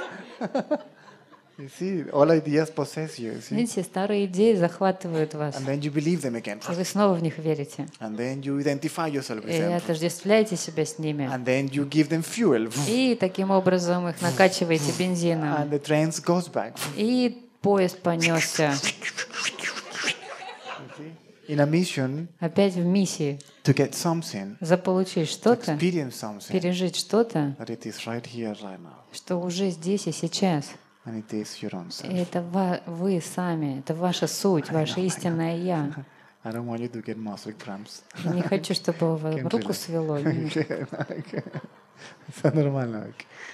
you see, all ideas possess you. See? Видите, старые идеи захватывают вас. And then you believe them again. И вы снова в них верите. And then you identify yourself with И them. отождествляете себя с ними. And then you give them fuel. И таким образом их накачиваете бензином. And the train goes back. И поезд понесся. In a mission Опять в миссии. to get something, Заполучить to что-то, experience something, пережить что-то, that it is right here, right now. что уже здесь и сейчас. And it is your own И self. это вы сами, это ваша суть, ваше истинное «Я». I don't want you to get muscle cramps. Я не хочу, чтобы у вас Can't руку relate. свело. Не- Это нормально.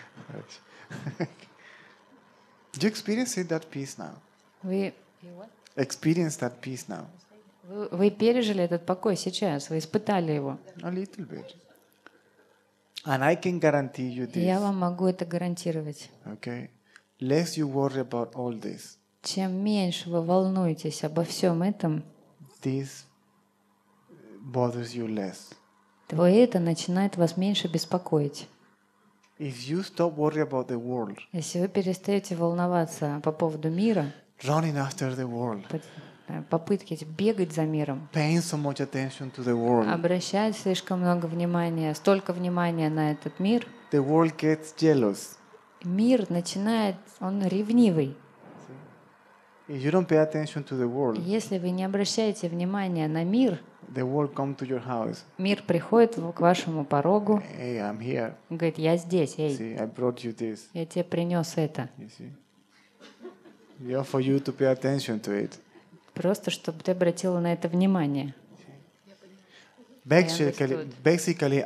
Do you experience that peace now? Вы, Experience that peace now. вы пережили этот покой сейчас, вы испытали его. A little bit. And I can guarantee you И я this. вам могу это гарантировать. Okay? Less you worry about all this, Чем меньше вы волнуетесь обо всем этом, this bothers you less. то это начинает вас меньше беспокоить. If you stop worrying about the world, Если вы перестаете волноваться по поводу мира, running after the world, попытки эти бегать за миром, paying so much attention to the world, обращать слишком много внимания, столько внимания на этот мир, the world gets jealous. мир начинает, он ревнивый. If you don't pay attention to the world, Если вы не обращаете внимания на мир, the world come to your house. мир приходит к вашему порогу Hey, I'm here. и говорит: я здесь, эй, See, I brought you this. я тебе принес это. You see? Yeah, for you to pay attention to it. Просто чтобы ты обратила на это внимание. Basically,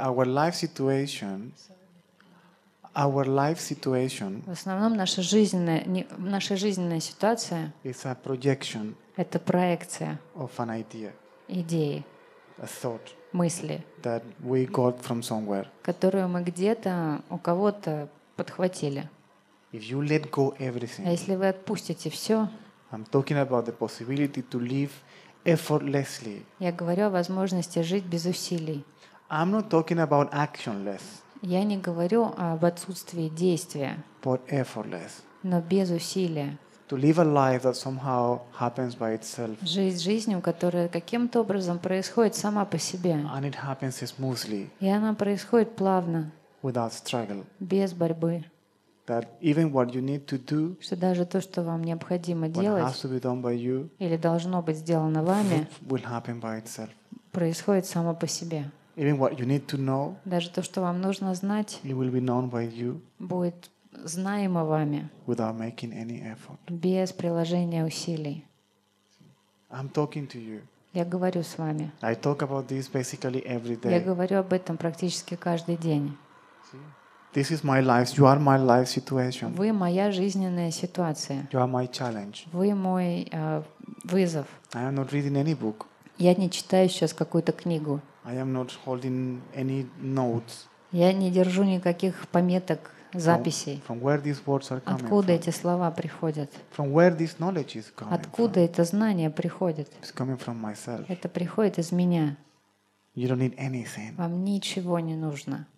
our life situation В основном наша жизненная ситуация is a projection — это проекция of an idea, идеи, a thought мысли, that we got from somewhere. которую мы где-то у кого-то подхватили. If you let go А everything, если вы отпустите все, I'm talking about the possibility to live effortlessly. я говорю о возможности жить без усилий. I'm not talking about actionless, Я не говорю об отсутствии действия, but effortless. но без усилия. To live a life that somehow happens by itself, Жить жизнью, которая каким-то образом происходит сама по себе. and it happens smoothly, И она происходит плавно, without struggle. без борьбы. That even what you need to do, Что даже то, что вам необходимо what делать has to be done by you, или должно быть сделано вами, will happen by itself. происходит само по себе. Even what you need to know, Даже то, что вам нужно знать, it will be known by you будет знаемо вами, without making any effort. без приложения усилий. I'm talking to you. Я говорю с вами. I talk about this basically every Я day. говорю об этом практически каждый день. This is my life. You are my life situation. Вы моя жизненная ситуация. You are my challenge. Вы мой вызов. I am not reading any book. Я не читаю сейчас какую-то книгу. I am not holding any notes. Я не держу никаких пометок, записей. From where these words are coming Откуда from? эти слова приходят? From where this knowledge is coming Откуда это знание приходит? from? It's coming from myself. Это приходит из меня. You don't need anything. Вам ничего не нужно.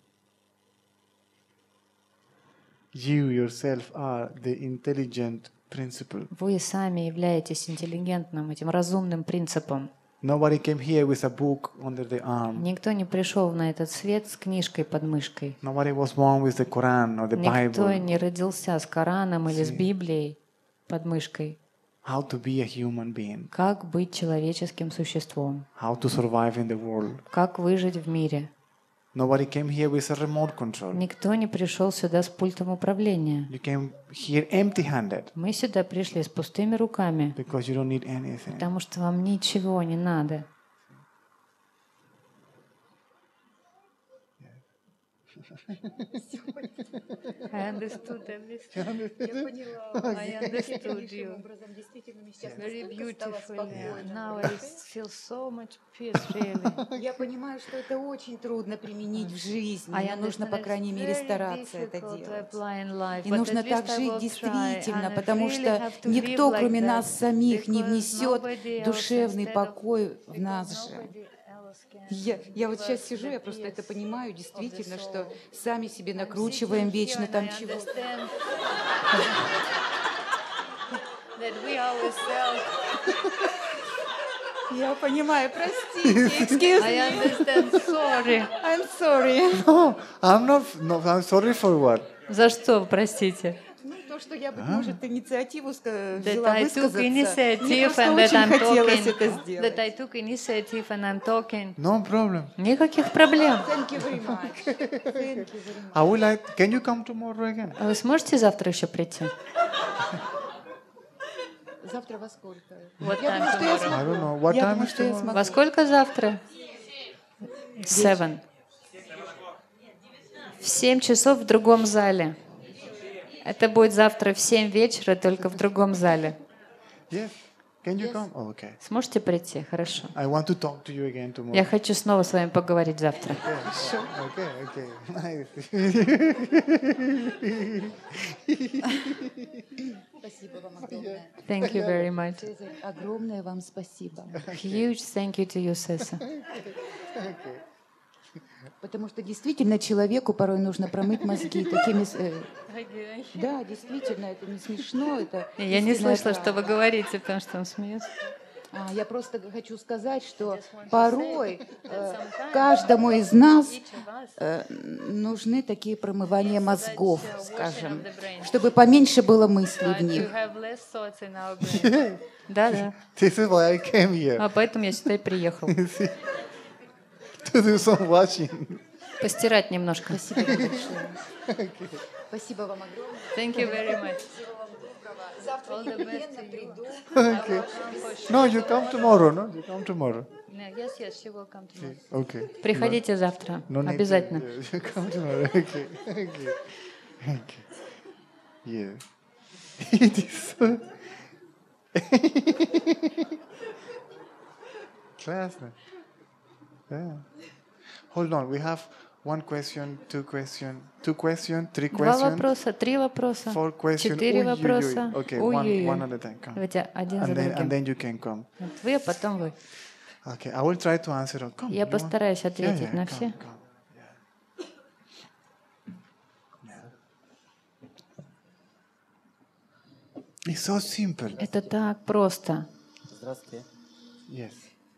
You yourself are the intelligent principle. Вы сами являетесь интеллигентным, этим разумным принципом. Nobody came here with a book under the arm. Никто не пришел на этот свет с книжкой под мышкой. Nobody was born with the Quran or the Никто Bible. не родился с Кораном или с Библией под мышкой. How to be a human being. Как быть человеческим существом? How to survive in the world. Как выжить в мире? Nobody came here with a remote control. Никто не пришел сюда с пультом управления. You came here empty-handed Мы сюда пришли с пустыми руками, because you don't need anything. потому что вам ничего не надо. I understood everything. Я поняла. I understood Таким you. образом, действительно, мне сейчас Very настолько стало beautiful. спокойно. Now I feel so much peace, really. Я понимаю, что это очень трудно применить в жизни, I но нужно, understand по it's крайней мере, very стараться это difficult to делать. apply in life, И but нужно at least так I жить will try, действительно, and I потому really что have to никто, live like кроме that, нас самих, не because внесет nobody else душевный instead of- покой в because нас же. nobody else can Я вот give сейчас us сижу, the я просто это peace понимаю, of the действительно, soul. что сами себе I'm накручиваем sitting вечно here and там I чего. understand that we ourselves, Я понимаю, простите, excuse I me, understand, sorry. I'm sorry. No, I'm not. No, I'm sorry for what? За что, простите? Ну, то, что я, быть может, инициативу That взяла I took высказаться, мне initiative просто and that очень I'm хотелось это talking. сделать. That I took initiative and I'm talking. No problem. Никаких проблем. Thank you very much. Thank you very much. I would like. Can you come tomorrow again? А вы сможете завтра еще прийти? Завтра во сколько? What Я time думаю, что я tomorrow? I смогу. don't know. What Я time думаю, is что я tomorrow? смогу. Во сколько завтра? 7. В 7 часов в другом зале. Это будет завтра в 7 вечера, только в другом зале. Yes. Can you come? Oh, okay. Сможете прийти? Хорошо. I want to talk to you again tomorrow. Я хочу снова с вами поговорить завтра. Okay. Nice. Спасибо вам огромное. Thank you very much. Цезарь, огромное вам спасибо. Huge thank you to you, Sessa. Потому что действительно человеку порой нужно промыть мозги такими... Да, действительно, это не смешно, это Я не истинная слышала, что вы правда. говорите, потому что он смеется. Я просто хочу сказать, что порой каждому из нас нужны такие промывания мозгов, скажем, чтобы поменьше было мыслей в них. Да. This is why I came here А поэтому я сюда и приехал. to do some washing. Постирать немножко. Спасибо вам большое. Спасибо вам огромное. Thank you very much. Завтра All the best непременно to you. приду. Okay. No, you come tomorrow. No, you come tomorrow. Yes, she will come tomorrow. Okay. Приходите завтра. No need to- Обязательно. yeah, you come tomorrow. Okay. Okay. Yeah. It is so. Классно. Yeah. Hold on. We have one question, two question, three Два question, вопроса, 3 вопроса, four question. 4 Ой-ой-ой. вопроса. Okay, Ой-ой-ой. one at a time. Come. Давайте один за And then другим. you can come. Вот вы, а потом вы. Okay, I will try to answer all. Come. Я you want- постараюсь Yeah, ответить yeah, на come, все. come. Yeah. It's so simple. Это так просто. Здравствуйте. Yes.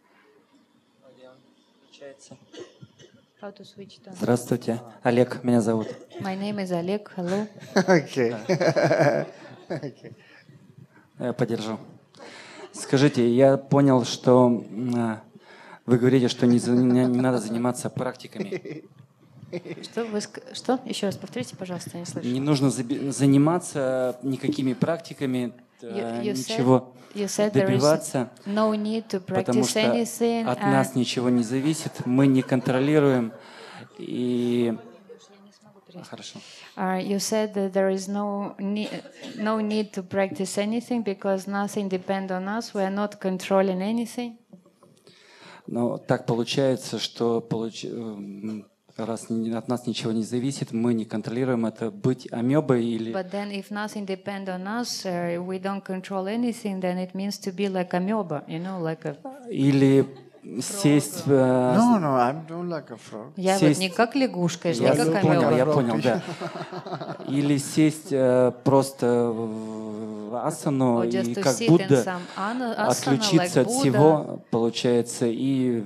How to switch to? Здравствуйте. Олег меня зовут. My name is Олег. Hello. Okay. Okay. Я поддержу. Скажите, я понял, что вы говорите, что не надо заниматься практиками. Что вы что? Еще раз повторите, пожалуйста, я не слышу. Не нужно заниматься никакими практиками, ничего You said there is добиваться, no need to потому practice что anything. от нас ничего не зависит, мы не контролируем. И Хорошо. You said that there is no need to practice anything because nothing depends on us. We are not controlling anything. Но так получается, что раз от нас ничего не зависит, мы не контролируем это, быть амебой или... But then if nothing depends on us, we don't control anything, then it means to be like amoeba, like a... Или сесть... No, I don't like a frog. Я вот не как лягушка, я же не Я как понял, амеба. да. Или сесть просто в асану и как Будда отключиться от всего, получается, и...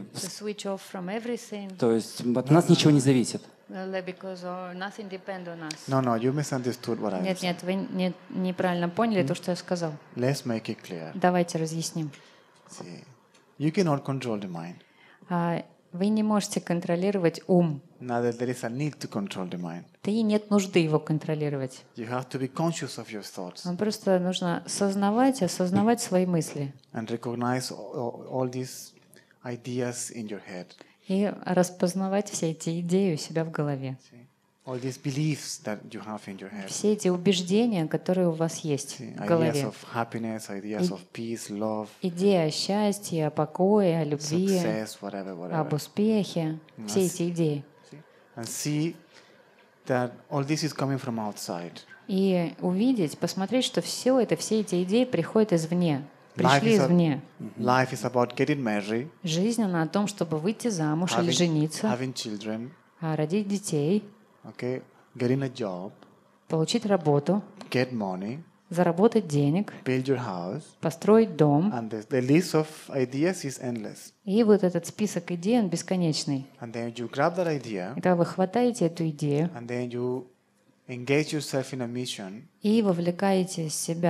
То есть от нас ничего не зависит. Because nothing depends on us. No, you misunderstood what I said. Нет, вы неправильно поняли то, что я сказал. Let's make it clear. Давайте разъясним. See, you cannot control the mind. Вы не можете контролировать ум. Neither there is a need to control the mind. Да и нет нужды его контролировать. You have to be conscious of your thoughts Вам просто нужно осознавать свои мысли and recognize all these ideas in your head. и распознавать все эти идеи у себя в голове. See? All these beliefs that you have in your head. Все эти убеждения, которые у вас есть See, в ideas голове. of happiness, ideas of peace, love, Идеи о счастье, о покое, о любви, success, whatever. об успехе. Все эти идеи. See? And see that all this is coming from outside. И увидеть, посмотреть, что все эти идеи приходят извне, пришли извне. Life is about getting married, Жизнь, она о том, чтобы выйти замуж или жениться, having children, родить детей, okay, getting a job, получить работу, get money, заработать денег, build your house, построить дом. and the list of ideas is endless. И вот этот список идей, он бесконечный. And then you grab that idea, И когда вы хватаете эту идею and then you engage yourself in a mission и вовлекаетесь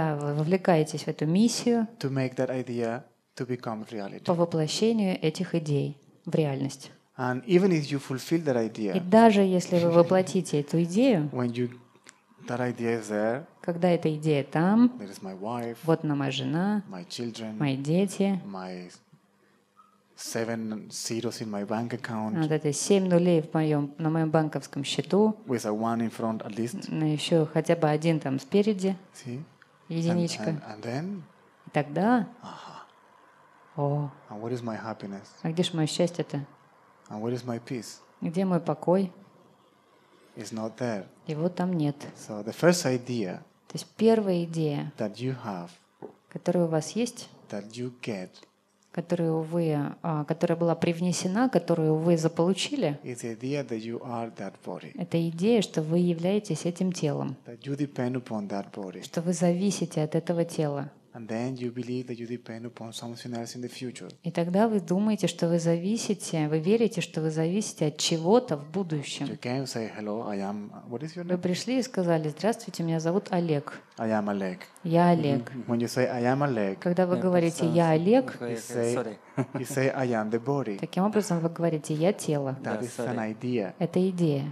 в эту миссию to make that idea to become reality. по воплощению этих идей в реальность. And even if you fulfill that И idea, даже если вы воплотите эту идею, that idea is there, когда эта идея там, there is my wife, вот она моя жена, my children, мои дети, my 7 zeros in my bank account, вот это 7 нулей на моем банковском счету, with a 1 in front at least. но еще хотя бы один там спереди, See? единичка. And then, И тогда, о, and what is my happiness? а где ж мое счастье-то? And what is my peace? Где мой покой? It's not there. Его там нет. So the first idea То есть первая идея, that you have, которая у вас есть, that you get, которая была привнесена, которую вы заполучили, is the idea that you are that body, это идея, что вы являетесь этим телом, that you depend upon that body. что вы зависите от этого тела. And then you believe that you depend upon something else in the future. И тогда вы думаете, что вы верите, что вы зависите от чего-то в будущем. You can say, hello, I am, what is your Вы name? пришли и сказали: «Здравствуйте, меня зовут Олег». I am Oleg. Я Олег. When you say, I am Oleg, Когда вы говорите «я Олег», you say, I am the body. таким образом вы говорите «я тело». That is an idea. Это идея.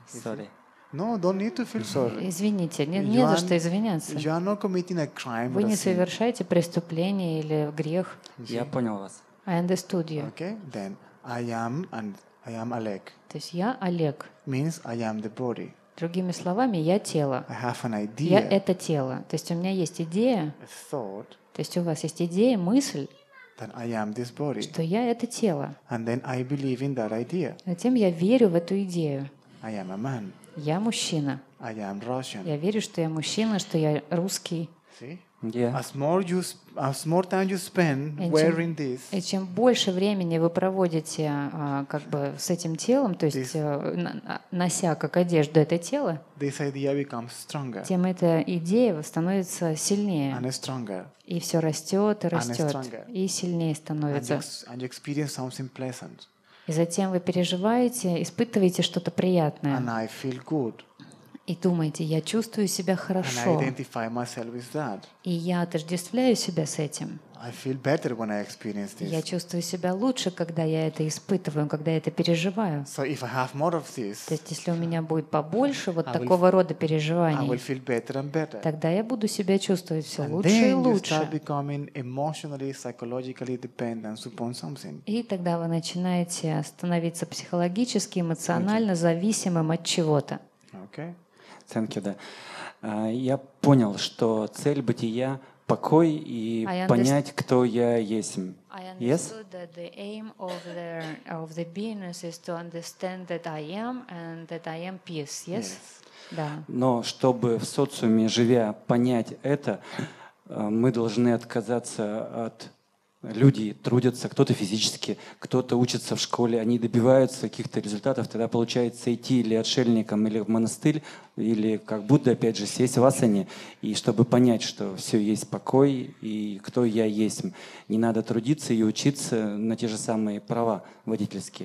No, don't need to feel sorry. Извините, не за что извиняться. You are not committing a crime Вы or a не sin. совершаете преступление или грех. Я понял вас. I understood you. Okay, then I am Oleg. То есть я Олег. Means I am the body. Другими словами, я тело. I have an Я idea, это тело. То есть у меня есть идея, a thought то есть у вас есть идея, мысль, that I am this body. что я это тело. And then I believe in that idea. Затем я верю в эту идею. I am a man. Я мужчина. I am Russian. Я верю, что я мужчина, что я русский. See? Yeah. As more time you spend wearing this, И чем больше времени вы проводите как бы с этим телом, то есть нося как одежду это тело, this idea becomes stronger тем эта идея становится сильнее. and stronger. И все растет и растет, stronger. и сильнее становится. And you experience something pleasant. И затем вы переживаете, испытываете что-то приятное. And I feel good. И думаете: я чувствую себя And I хорошо. identify myself with that. И я отождествляю себя с этим. I feel better when I experience Я this. чувствую себя лучше, когда я это испытываю, когда я это переживаю. So if I have more of То this, есть если у меня будет побольше вот I will- такого рода I will переживаний, feel better and better. тогда я буду себя чувствовать все And лучше и then you лучше. start becoming emotionally, psychologically dependent upon something. И тогда вы начинаете становиться психологически, эмоционально зависимым от чего-то. Okay? Thank you, да. Я понял, что цель бытия — покой и понять, кто я есть. I Yes? understood that the aim of the beingness is to understand that I am and that I am peace. Yes? Да. Но чтобы в социуме, живя, понять это, мы должны отказаться от... Люди трудятся, кто-то физически, кто-то учится в школе, они добиваются каких-то результатов, тогда получается идти или отшельником, или в монастырь, или как Будда, опять же, сесть в асане, и чтобы понять, что все есть покой, и кто я есть. Не надо трудиться и учиться на те же самые права водительские.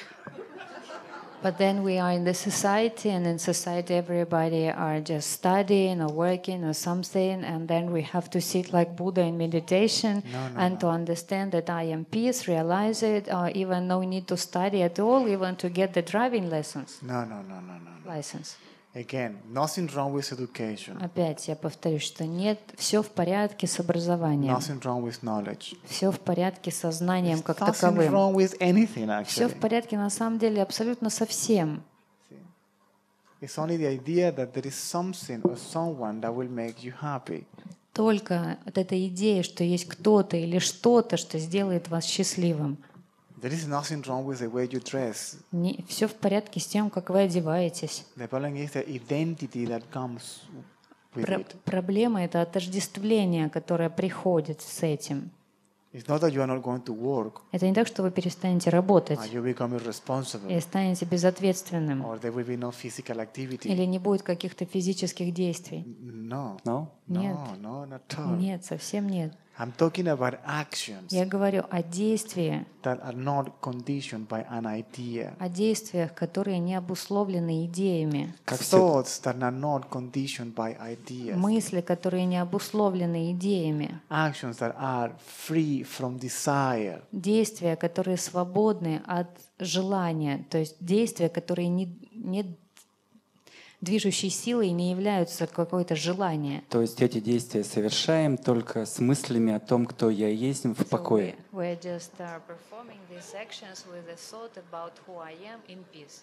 But then we are in the society, and in society everybody are just studying or working or something, and then we have to sit like Buddha in meditation to understand that I am peace, realize it, or even no need to study at all, even to get the driving lessons. License. Again, nothing wrong with education. Опять я повторю, что нет, все в порядке с образованием. Nothing wrong with knowledge. Все в порядке со знанием как Nothing таковым. wrong with anything, actually. Все в порядке на самом деле абсолютно со всем. It's only the idea that there is something or someone that will make you happy. Только вот эта идея, что есть кто-то или что-то, что сделает вас счастливым. There is nothing wrong with the way you dress. Все в порядке с тем, как вы одеваетесь. The problem is the identity that comes with it. Проблема — это отождествление, которое приходит с этим. It's not that you are not going to work. Это не так, что вы перестанете работать You become irresponsible. и станете безответственным. Or there will be no physical activity. Или не будет каких-то физических действий. No. No? Нет. No, not at all. Нет, совсем нет. I'm talking about actions Я говорю о действии, that are not conditioned by an idea. о действиях, которые не обусловлены идеями. Thoughts that are not conditioned by ideas. Мысли, которые не обусловлены идеями. Actions that are free from desire. Действия, которые свободны от желания. То есть действия, которые не движущей силой не являются какое-то желание. То есть эти действия совершаем только с мыслями о том, кто я есть, в покое. We are just performing these actions with a thought about who I am in peace.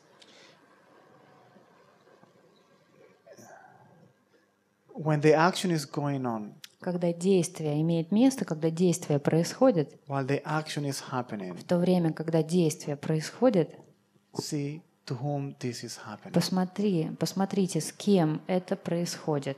When the action is going on, Когда действие имеет место, когда действие происходит, while the action is happening, в то время, когда действие происходит, see to whom this is happening. Посмотрите, с кем это происходит.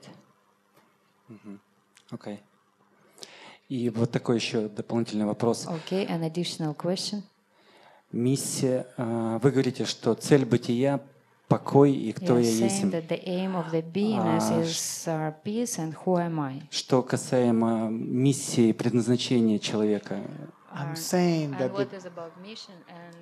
Окей. И вот такой еще дополнительный вопрос. Okay, an additional question. Миссия. Вы говорите, что цель бытия — покой и кто я есть. That the aim of the beingness is peace and who am I. Что касаемо миссии и предназначения человека. I'm saying that what is about mission and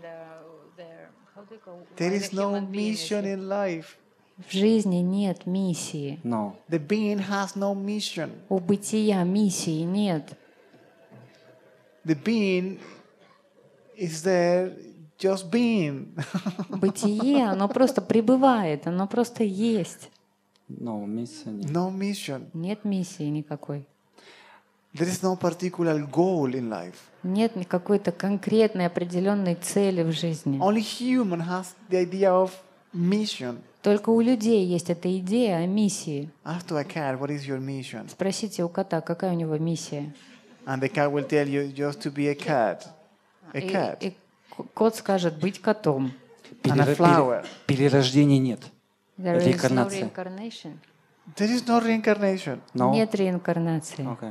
there is no mission in life. В жизни нет миссии. No. The being has no mission. У бытия миссии нет. The being is there just being. Бытие, оно просто пребывает, оно просто есть. No, миссия нет. No mission. Нет миссии никакой. There is no particular goal in life. Нет какой-то конкретной определенной цели в жизни. Only human has the idea of mission. Только у людей есть эта идея о миссии. Ask to a cat, what is your mission? Спросите у кота, какая у него миссия. And the cat will tell you just to be a cat. A cat. И кот скажет быть котом. And a flower. Перерождения нет. There is no Реинкарнация. reincarnation. There is no reincarnation. No? Нет реинкарнации. Okay.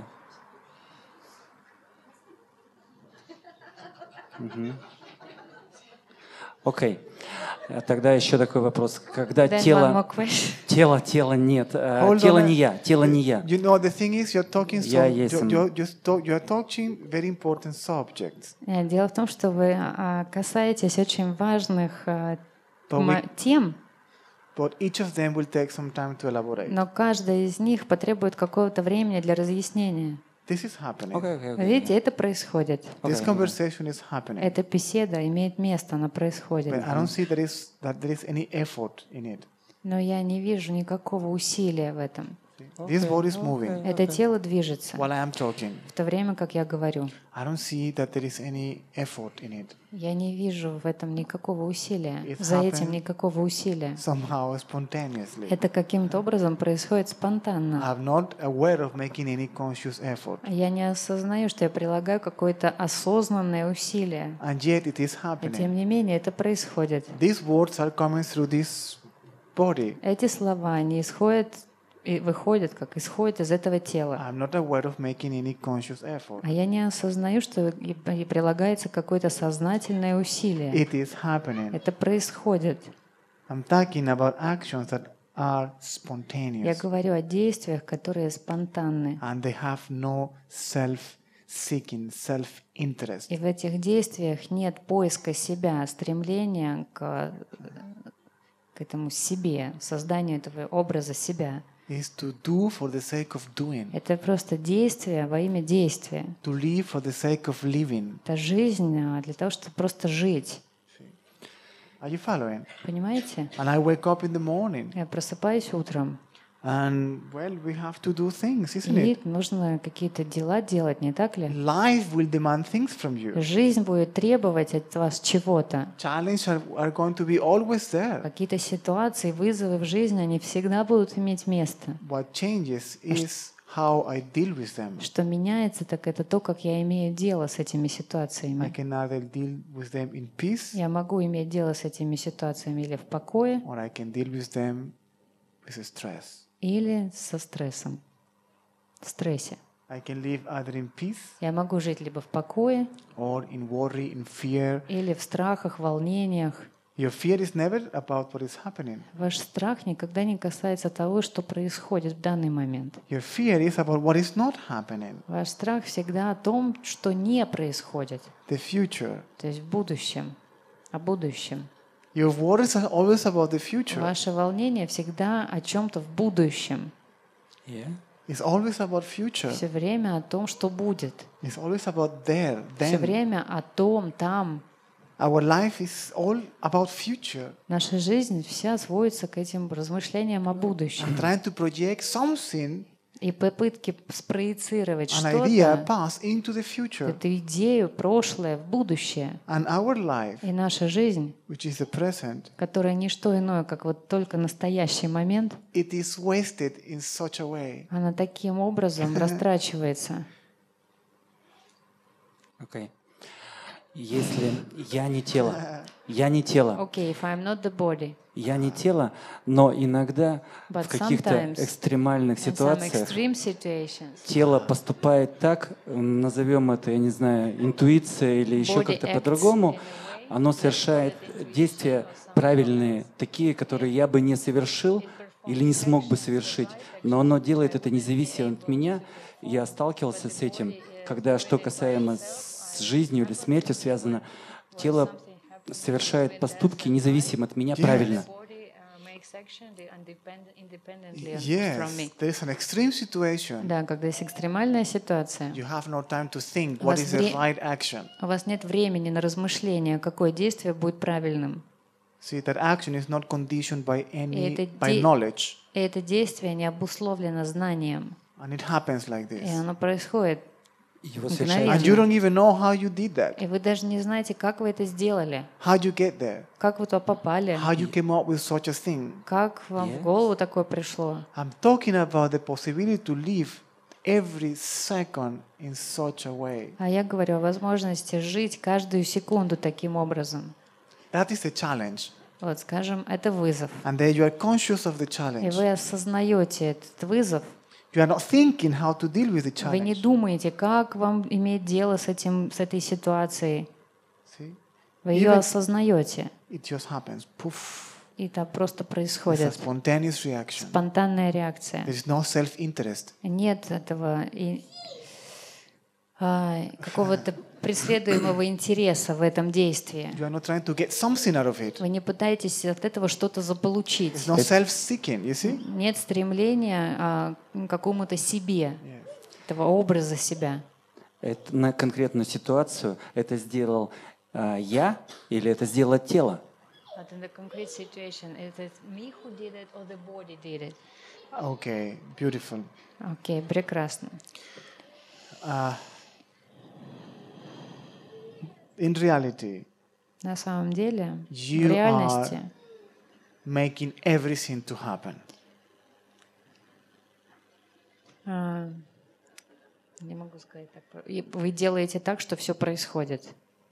Окей. Тогда еще такой вопрос. Когда Then one тело нет, тело не я, тело не я. You know, the thing is, you're talking Я есть. you're talking very important subjects. Дело в том, что вы касаетесь очень важных тем, But each of them will take some time to elaborate. но каждая из них потребует какого-то времени для разъяснения. This is happening. Okay. Видите, это происходит. This conversation is happening. Эта беседа имеет место, она происходит. But I don't see that there is any effort in it. Но я не вижу никакого усилия в этом. This body is moving Это тело движется while I am talking. в то время, как я говорю. I don't see that there is any effort in it. Я не вижу в этом никакого усилия, It за этим happened никакого усилия. somehow spontaneously. Это каким-то образом происходит спонтанно. I'm not aware of making any conscious effort. Я не осознаю, что я прилагаю какое-то осознанное усилие. And yet it is И happening. тем не менее это происходит. These words are coming through this body. Эти слова, они исходят и выходят, как исходят из этого тела. I'm not aware of making any conscious effort. А я не осознаю, что и прилагается какое-то сознательное усилие. It is happening. Это происходит. I'm talking about actions that are Я spontaneous говорю о действиях, которые спонтанны. and they have no self-seeking, self-interest. И в этих действиях нет поиска себя, стремления к этому себе, созданию этого образа себя. Is to do for the sake of doing, Это просто действие во имя действия. to live for the sake of living. Это жизнь для того, чтобы просто жить. Are you following? Понимаете? And I wake up in the morning Я просыпаюсь утром, and, well, we have to do things, isn't и it? нужно какие-то дела делать, не так ли? Life will demand things from you. Жизнь будет требовать от вас чего-то. Challenges are going to be always there. Какие-то ситуации, вызовы в жизни, они всегда будут иметь место. What changes is how I deal with them. Что меняется, так это то, как я имею дело с этими I ситуациями. can either deal with them in peace Я могу иметь дело с этими ситуациями или в покое, or I can deal with them with stress. или со стрессом, в стрессе. I can live either in peace Я могу жить либо в покое, or in worry, in fear. или в страхах, волнениях. Your fear is never about what is happening. Ваш страх никогда не касается того, что происходит в данный момент. Your fear is about what is not happening, Ваш страх всегда о том, что не происходит, the future. то есть в будущем, о будущем. Your worries are always about the future. Ваше волнение всегда о чем-то в будущем. Yeah. It's always about future. Все время о том, что будет. It's always about there, Все then. время о том, там. Our life is all about future. Наша жизнь вся сводится к этим размышлениям о будущем. I'm trying to project something, И попытки спроецировать an idea, что-то, past into the future. эту идею, прошлое в будущее. And our life, И наша жизнь, which is the present, которая не что иное, как вот только настоящий момент, it is wasted in such a way. она таким образом растрачивается. Okay. Если я не тело, я не тело, Okay, if I'm not the body, я не тело, но иногда but в каких-то sometimes экстремальных in some ситуациях extreme situations, тело поступает так, назовем это, я не знаю, интуиция или еще body как-то acts по-другому, in a way оно совершает действия правильные, такие, которые я бы не совершил или не смог бы совершить, но оно делает это независимо от меня. Я сталкивался с этим, когда что касаемо с жизнью или смертью связано, тело совершает поступки независимо от меня правильно. Yes, there is an extreme situation. Да, когда есть экстремальная ситуация, You have no time to think У what вас is the вре- right action. у вас нет времени на размышления, какое действие будет правильным. See, that action is not conditioned by это by knowledge. И это действие не обусловлено знанием. And it happens like И this. оно происходит. Его And совершает you don't even know how you did that. И вы даже не знаете, как вы это сделали, How you get there. как вы туда попали, How you came up with such a thing. как вам в голову такое пришло. I'm talking about the possibility to live every second in such a way. А я говорю о возможности жить каждую секунду таким образом. That is the challenge. Вот, скажем, это вызов. And then you are conscious of the И challenge. вы осознаете этот вызов. You are not thinking how to deal with the Вы не challenge. думаете, как вам иметь дело с этой ситуацией. See? Вы ее Even- осознаете. It just happens. Poof. И это просто It's a происходит. spontaneous reaction. Спонтанная реакция. There is no self-interest. Нет этого какого-то преследуемого интереса в этом действии. You are not trying to get something out of it. Вы не пытаетесь от этого что-то заполучить. There's no self-seeking, you see? Нет стремления к какому-то себе, этого образа себя. это на конкретную ситуацию. Это сделал я или это сделало тело? But in the concrete situation, is it me who did it or the body did it? Okay, beautiful. Окей, прекрасно. In reality, На самом деле, в you реальности are making everything to happen. не могу сказать так. Вы делаете так, что все происходит.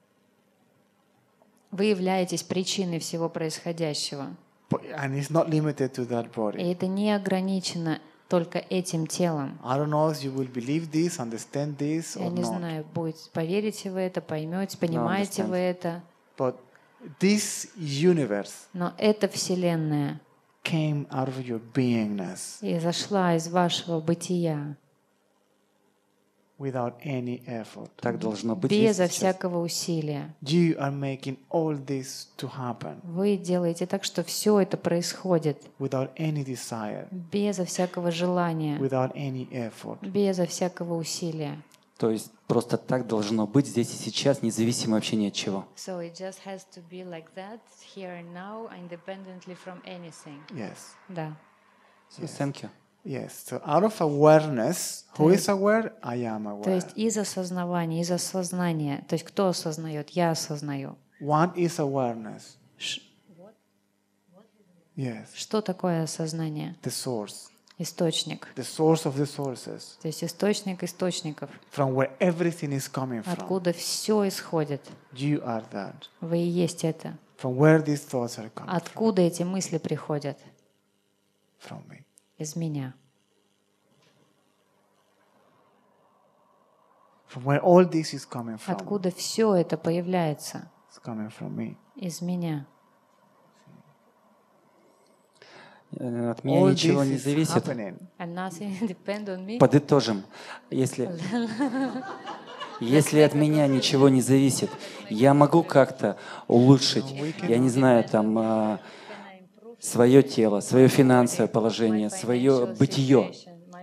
Вы являетесь причиной всего происходящего. And it's not limited to that И body. это не ограничено только этим телом. I don't know if you will believe this, understand this Я or не not. знаю, поверите вы это, поймете, понимаете вы это. But this universe Но эта Вселенная came out of your beingness изошла из вашего бытия without any effort. Так должно быть безо здесь сейчас. всякого усилия. You are making all this to happen Вы делаете так, что все это происходит without any desire, безо всякого желания, without any effort. безо всякого усилия. То есть просто так должно быть здесь и сейчас, независимо вообще ни от чего. So it just has to be like that, here and now, independently from anything. Yes. Да. So, thank you. Yes. So out of awareness, who is aware? I am То aware. есть из осознавания, из осознания. То есть кто осознает? Я осознаю. What is awareness? Ш- Yes. Что такое осознание? The source. Источник. The source of the sources. То есть источник источников. From where everything is coming from. Откуда все исходит. You are that. Вы и есть это. From where these thoughts are coming Откуда эти мысли приходят? from me. Из меня. From where all this is coming from. Откуда все это появляется? It's coming from me. Из меня. От меня All ничего this не is зависит. happening. And nothing depends on me. Подытожим. Если от меня ничего не зависит, я могу как-то улучшить, я не знаю, там, свое тело, свое финансовое положение, свое бытие.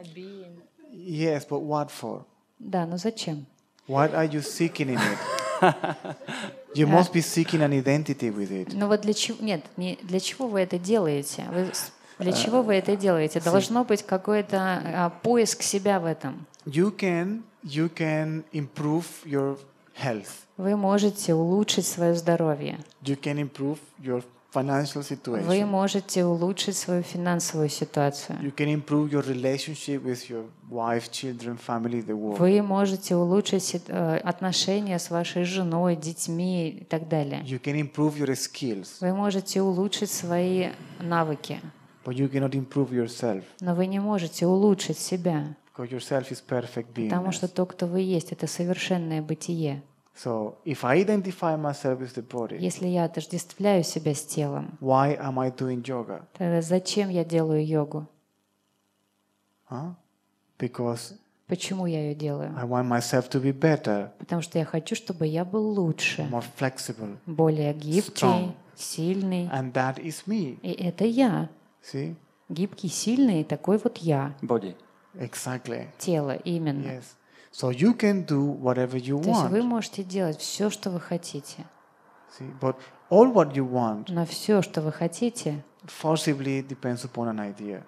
Yes, but what for? Да, но зачем? What are you seeking in it? You must be seeking an identity with it. Ну вот для чего? Нет, не для чего вы это делаете? Для чего вы это делаете? Должно быть какой-то поиск себя в этом. You can improve your health. Вы можете улучшить свое здоровье. You can improve your financial Вы situation. можете улучшить свою финансовую ситуацию. You can improve your relationship with your wife, children, family, the world. Вы можете улучшить отношения с вашей женой, детьми и так далее. You can improve your skills, Вы можете улучшить свои навыки, but you cannot improve yourself но вы не можете улучшить себя, because yourself is perfect потому что beingness. то, кто вы есть, это совершенное бытие. So if I identify myself with the body, Если я отождествляю себя с телом, why am I doing yoga? тогда зачем я делаю йогу? Huh? Because Почему я ее делаю? I want myself to be better, Потому что я хочу, чтобы я был лучше, more flexible, более гибкий, strong. сильный. And that is me. И это я. See? Гибкий, сильный, такой вот я. Body. Exactly. Тело именно. Yes. So you can do whatever you То есть вы want. можете делать все, что вы хотите. See? But all what you want Но все, что вы хотите, possibly depends upon an idea.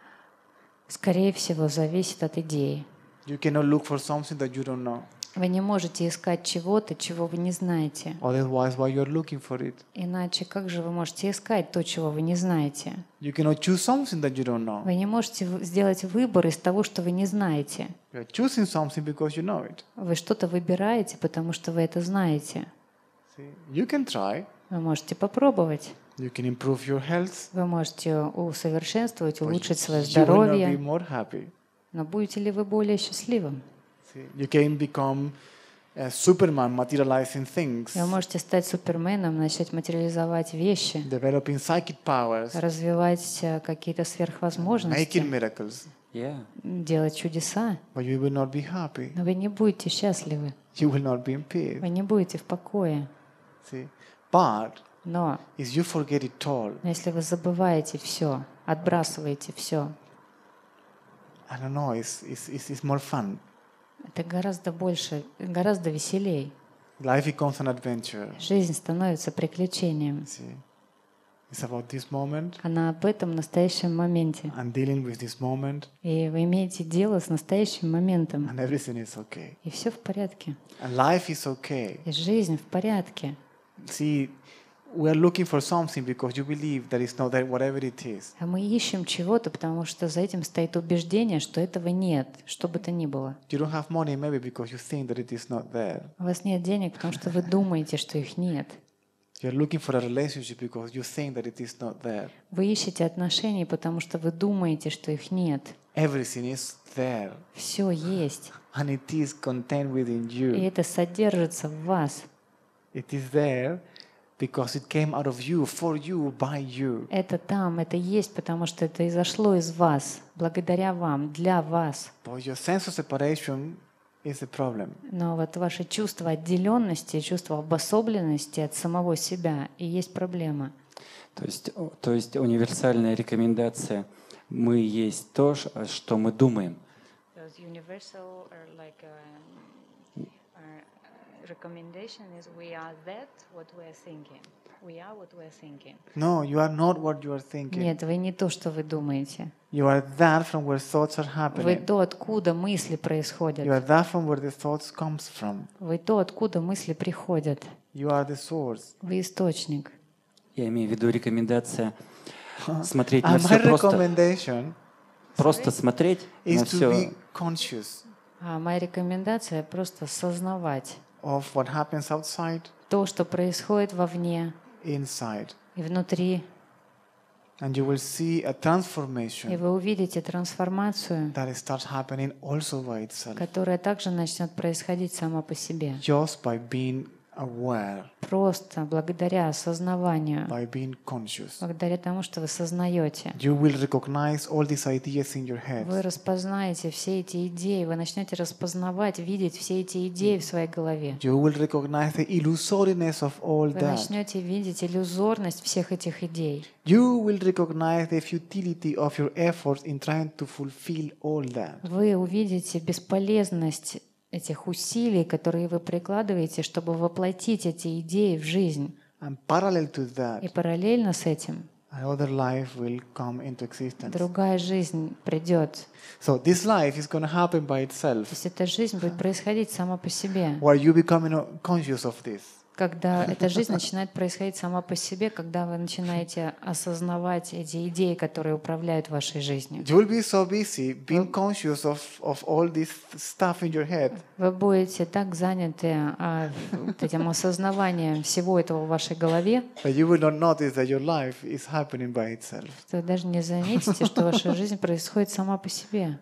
скорее всего, зависит от идеи. You cannot look for something that you don't know. Вы не можете искать чего-то, чего вы не знаете. Otherwise, why you're looking for it? Иначе как же вы можете искать то, чего вы не знаете? You cannot choose something that you don't know. Вы не можете сделать выбор из того, что вы не знаете. You're choosing something because you know it. Вы что-то выбираете, потому что вы это знаете. See? You can try. Вы можете попробовать. You can improve your health. Вы можете усовершенствовать, but улучшить свое you will not be здоровье. more happy. Но будете ли вы более счастливым? See? You can become a Superman, materializing things, Вы можете стать суперменом, начать материализовать вещи, developing psychic powers, развивать какие-то сверхвозможности, making miracles. Yeah. делать чудеса. But you will not be happy. Но вы не будете счастливы. You will not be in peace. Вы не будете в покое. See? But Но if you forget it all, если вы забываете все, отбрасываете все, I don't know, it's more fun. это гораздо больше, гораздо веселей. Life becomes an adventure. Жизнь становится приключением. See? It's about this moment Она об этом настоящем моменте. and dealing with this moment, И вы имеете дело с настоящим моментом. and everything is okay. И все в порядке. And life is okay. И жизнь в порядке. See, we are looking for something because you believe that it's not there, whatever it is. А мы ищем чего-то, потому что за этим стоит убеждение, что этого нет, что бы то ни было. You don't have money maybe because you think that it is not there. У вас нет денег, потому что вы думаете, что их нет. You're looking for a relationship because you think that it is not there. Вы ищете отношений, потому что вы думаете, что их нет. Everything is there, Все есть. and it is contained within И you. это содержится в вас. It is there because it came out of you, for you, by you. Это там, это есть, потому что это изошло из вас, благодаря вам, для вас. But your sense of separation is the problem. Но вот ваше чувство отделенности, чувство обособленности от самого себя и есть проблема. То есть универсальная рекомендация «мы есть то, что мы думаем». No, you are not what you are thinking. Нет, вы не то, что вы думаете. You are that from where thoughts are Вы happening. то, откуда мысли You происходят. are that from where the thoughts comes from. Вы то, откуда мысли приходят. You are the source. Вы источник. Я имею в виду рекомендация смотреть And на my все recommendation просто смотреть is на to все be conscious А моя рекомендация просто осознавать of what happens outside, то, что происходит вовне inside. и внутри. And you will see a И transformation вы увидите трансформацию, that starts happening also by itself, которая также начнет происходить сама по себе. just by being aware, Просто благодаря осознаванию, by being conscious. благодаря тому, что вы сознаете. You will recognize all these ideas in your Вы head. распознаете все эти идеи, вы начнете распознавать, видеть все эти идеи в своей голове. You will recognize the illusoriness of all Вы that. начнете видеть иллюзорность всех этих идей. You will recognize the futility of your efforts in trying to fulfill all that. Вы увидите бесполезность этих усилий, которые вы прикладываете, чтобы воплотить эти идеи в жизнь. And parallel to И that, параллельно с этим another life will come into existence. другая жизнь придет. So this life is going to happen by То itself, есть эта жизнь будет происходить сама по себе. where you becoming conscious of this. Когда эта жизнь начинает происходить сама по себе, когда вы начинаете осознавать эти идеи, которые управляют вашей жизнью. You will be so busy being conscious of all this stuff in your head Вы будете так заняты вот этим осознаванием всего этого в вашей голове, that you will not notice that your life is happening by itself. что вы даже не заметите, что ваша жизнь происходит сама по себе.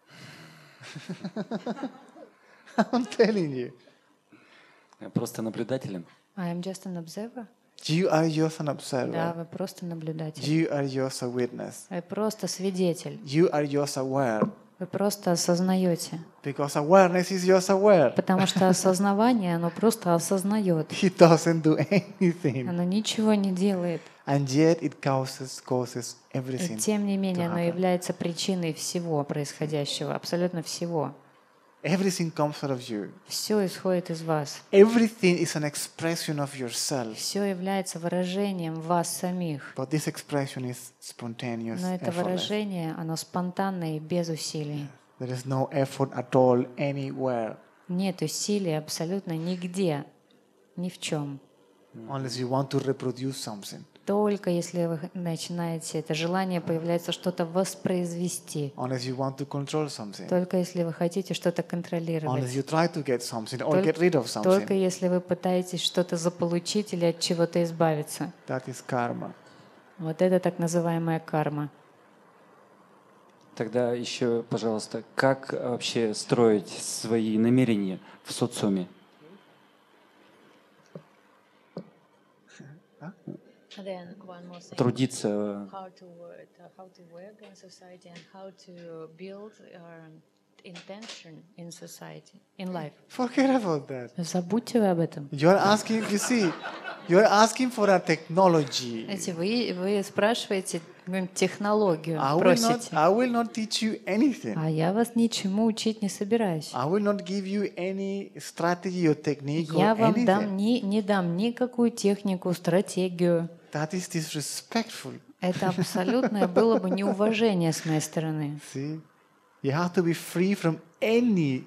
I'm telling you. просто наблюдателем. I am just an observer. You are just an Да, observer. вы просто наблюдатель. You are just a witness. Вы просто свидетель. You are just aware. Вы просто осознаете. Because awareness is just aware. Потому что осознавание, оно просто осознает. It doesn't do anything. Оно ничего не делает. And yet it causes И everything. тем не менее to оно happen. является причиной всего происходящего, абсолютно всего. Everything comes out of you. Все исходит из вас. Everything is an expression of yourself. Все является выражением вас самих. But this expression is spontaneous, Но это effortless. выражение, оно спонтанное и без усилий. There is no effort at all anywhere, Нет усилий абсолютно нигде, ни в чем. unless you want to reproduce something, Только если вы начинаете, это желание появляется что-то воспроизвести. unless you want to control something, Только если вы хотите что-то unless контролировать. you try to get something or get rid of Только something. если вы пытаетесь что-то заполучить или от чего-то избавиться. That is karma. Вот это так называемая карма. Тогда еще, пожалуйста, как вообще строить свои намерения в социуме? Then one more thing. Трудиться. How to work in society and how to build intention in society, in life. Forget about that. Забудьте вы об этом. You are asking, you see, you are asking for a technology. Знаете, вы спрашиваете технологию, I просите. will not teach you anything. А я вас ничему учить не собираюсь. I will not give you any strategy or technique or Я вам anything. не дам никакую технику, стратегию. That is disrespectful. Это абсолютное было бы неуважение с моей стороны. See, you have to be free from any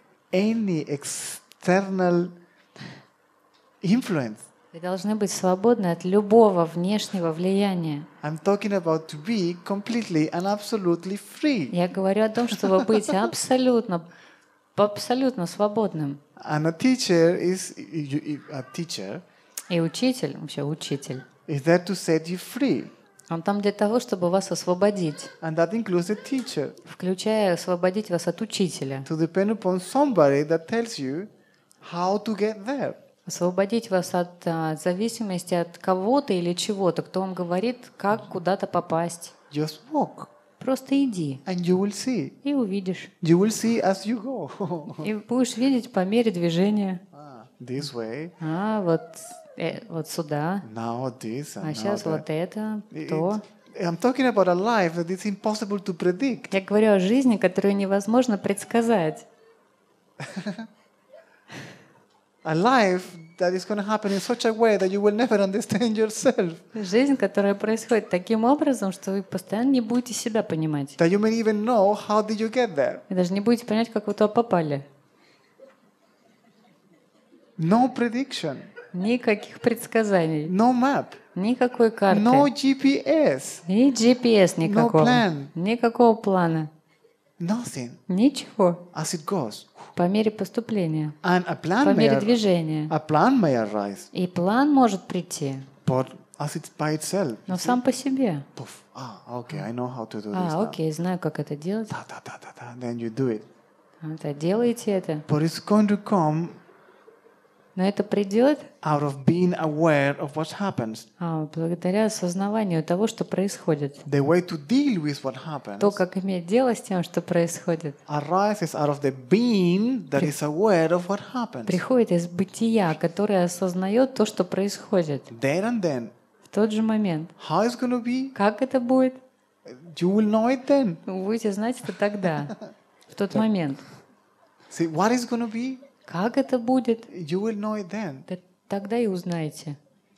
external influence. Вы должны быть свободны от любого внешнего влияния. I'm talking about to be completely and absolutely free. Я говорю о том, чтобы быть абсолютно свободным. And a teacher is И учитель, вообще учитель, is there to set you free. он там для того, чтобы вас освободить, And that includes a teacher. включая освободить вас от учителя, To depend upon somebody that tells you how to get there. освободить вас от зависимости от кого-то или чего-то, кто вам говорит, как куда-то попасть. Just walk Просто иди and you will see. и увидишь. You will see as you go. И будешь видеть по мере движения. This way, Вот сюда, now this, and а now сейчас that. вот это, то. I'm talking about a life that is impossible to predict. Я говорю о жизни, которую невозможно предсказать. A life that is going to happen in such a way that you will never understand yourself. Жизнь, которая происходит таким образом, что вы постоянно не будете себя понимать. That you may even know how did you get there. Вы даже не будете понять, как вы туда попали. No prediction, Никаких предсказаний, no map, никакой карты, no GPS, и GPS никакого, plan. никакого плана, nothing ничего. as it goes. По мере поступления, And a по plan мере may, движения. a plan may arise, И план может прийти, but as it's by itself. но сам по себе. Poof. Okay, I know how to do this now. Окей, знаю, как это делать. Ta, ta, ta, ta, ta. Then you do it. Это делаете это. But it's going to come Но это придет out of being aware of what happens. благодаря осознаванию того, что происходит. The way to deal with what happens То, как иметь дело с тем, что происходит, arises out of the being that is aware of what happens. приходит из бытия, которое осознает то, что происходит. There and then. В тот же момент. How it's going to be? Как это будет? You will know it then. Вы будете знать это тогда, в тот момент. See, what is going to be? Как это будет? You will know it then. Тогда и узнаете.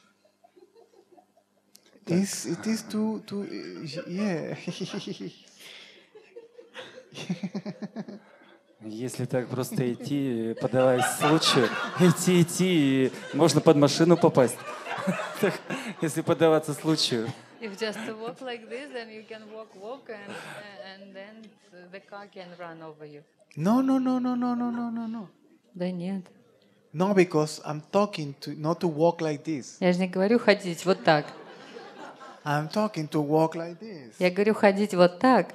It is to yeah. Если так просто идти, подаваясь случаю, идти, и можно под машину попасть. Если поддаваться случаю. If just to walk like this, then you can walk, and then the car can run over you. No. Да нет. No, because I'm talking to not to walk like this. Я же не говорю ходить вот так. I'm talking to walk like this. Я говорю ходить вот так.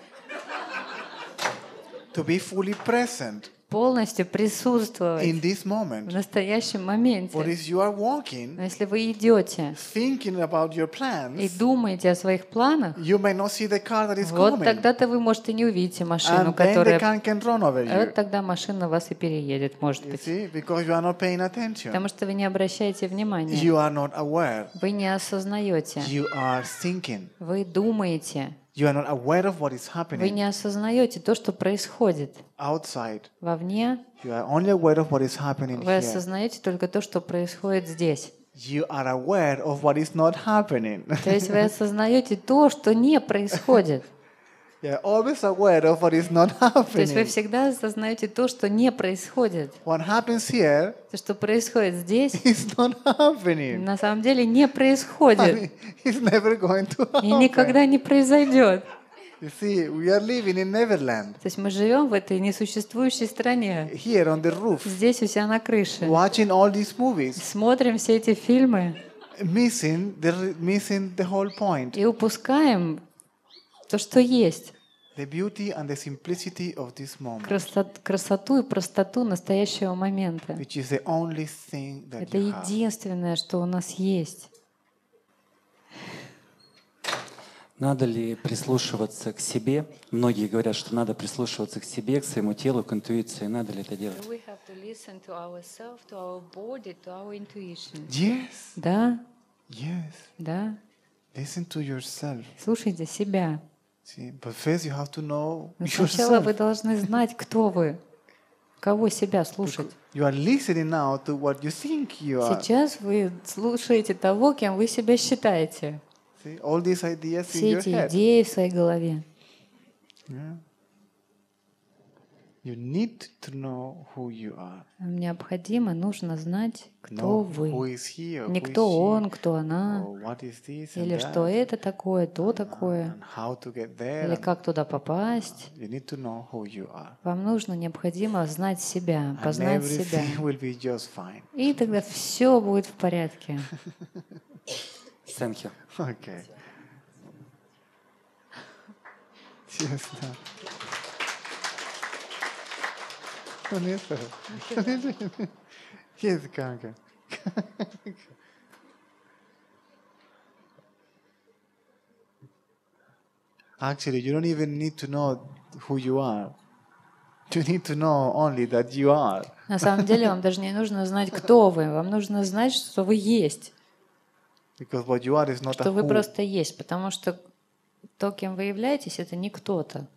To be fully present Полностью присутствовать in this в moment. настоящем But моменте. if you are walking, Но если вы идете thinking about your и plans, думаете о своих планах, you may not see the car that is вот coming. тогда-то вы, может, и не увидите машину, And then the которая... car can run over А вот you. тогда машина вас и переедет, может You быть. see, because you are not paying attention. Потому что вы не обращаете внимания. You are not aware. Вы не осознаете. You are thinking. Вы думаете. You are not aware of what is Вы happening не осознаете то, что происходит outside. вовне. You are only aware of what is happening Вы here. осознаете только то, что происходит здесь. You are aware of what is not happening. То есть вы осознаете то, что не происходит. You are always aware of what is not То есть вы happening. всегда осознаете то, что не происходит. What happens here То, что происходит здесь, is not happening. на самом деле не происходит It's never going to и happen. никогда не произойдет. You see, we are living in Neverland. То есть мы живем в этой несуществующей стране, Here on the roof, здесь у себя на крыше, watching all these movies, смотрим все эти фильмы missing the whole point. и упускаем то, что есть. The beauty and the simplicity of this moment, Красоту и простоту настоящего момента. which is the only thing that Это you have. единственное, что у нас есть. Надо ли прислушиваться к себе? Многие говорят, что надо прислушиваться к себе, к своему телу, к интуиции. Надо ли это делать? Yes, Да, yes. да. Listen to yourself. Слушайте себя. See, but first you have to know Но сначала вы yourself. должны знать, кто вы. Кого себя слушать? You are listening now to what you think you are. Сейчас вы слушаете того, кем вы себя считаете. See, all these ideas in Все your эти head. идеи в своей голове. Yeah. You need to know who you are. Необходимо, нужно знать, кто Know вы. who is he or Не who is кто she, он, кто она, or what is this and или что that, это такое, то такое, and how to get there. или and как туда попасть. You need to know who you are. Вам нужно, необходимо знать себя, And познать себя. everything will be just fine. И тогда все будет в порядке. Thank you. Okay. Честно. Honesta. Yes, Kanka. Actually, you don't even need to know who you are. You need to know only that you are. На самом деле вам даже не нужно знать, кто вы. Вам нужно знать, что вы есть. Because what you are is not Что a вы who. просто есть. Потому что то, кем вы являетесь, это не кто-то.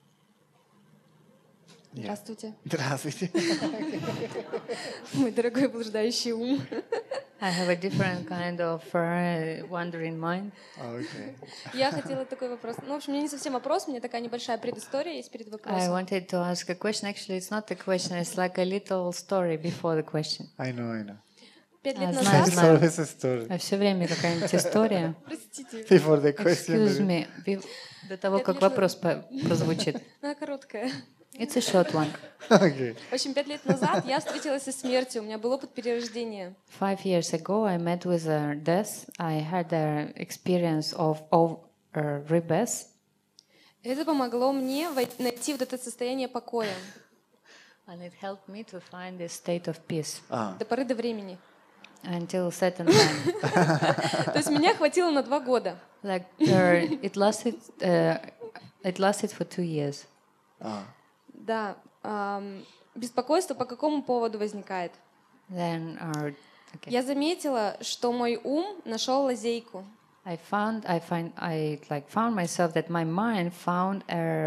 Здравствуйте, Здравствуйте. мой дорогой блуждающий ум. I have a different kind of wandering mind. Okay. Я хотела такой вопрос. Ну, в общем, мне не совсем вопрос, у меня такая небольшая предыстория есть перед I вопросом. wanted to ask a question. Actually, it's not a question. It's like a little story before the question. I know. 5 лет знаю, назад... It's знаю. always a story. А все время какая-нибудь история. Простите, Before the question. Excuse me. До того, как вопрос прозвучит. она короткая. It's a short one. Okay. В общем, 5 лет назад я встретилась со смертью, у меня был опыт перерождения. 5 years ago, I met with a death. I had an experience of rebirth. Это помогло мне найти вот это состояние покоя And it helped me to find this state of peace Ah. до поры до времени. until certain time. То есть меня хватило на 2 года. Like it lasted for 2 years. Ah. Да. Беспокойство по какому поводу возникает? Then okay. Я заметила, что мой ум нашел лазейку. I found myself that my mind found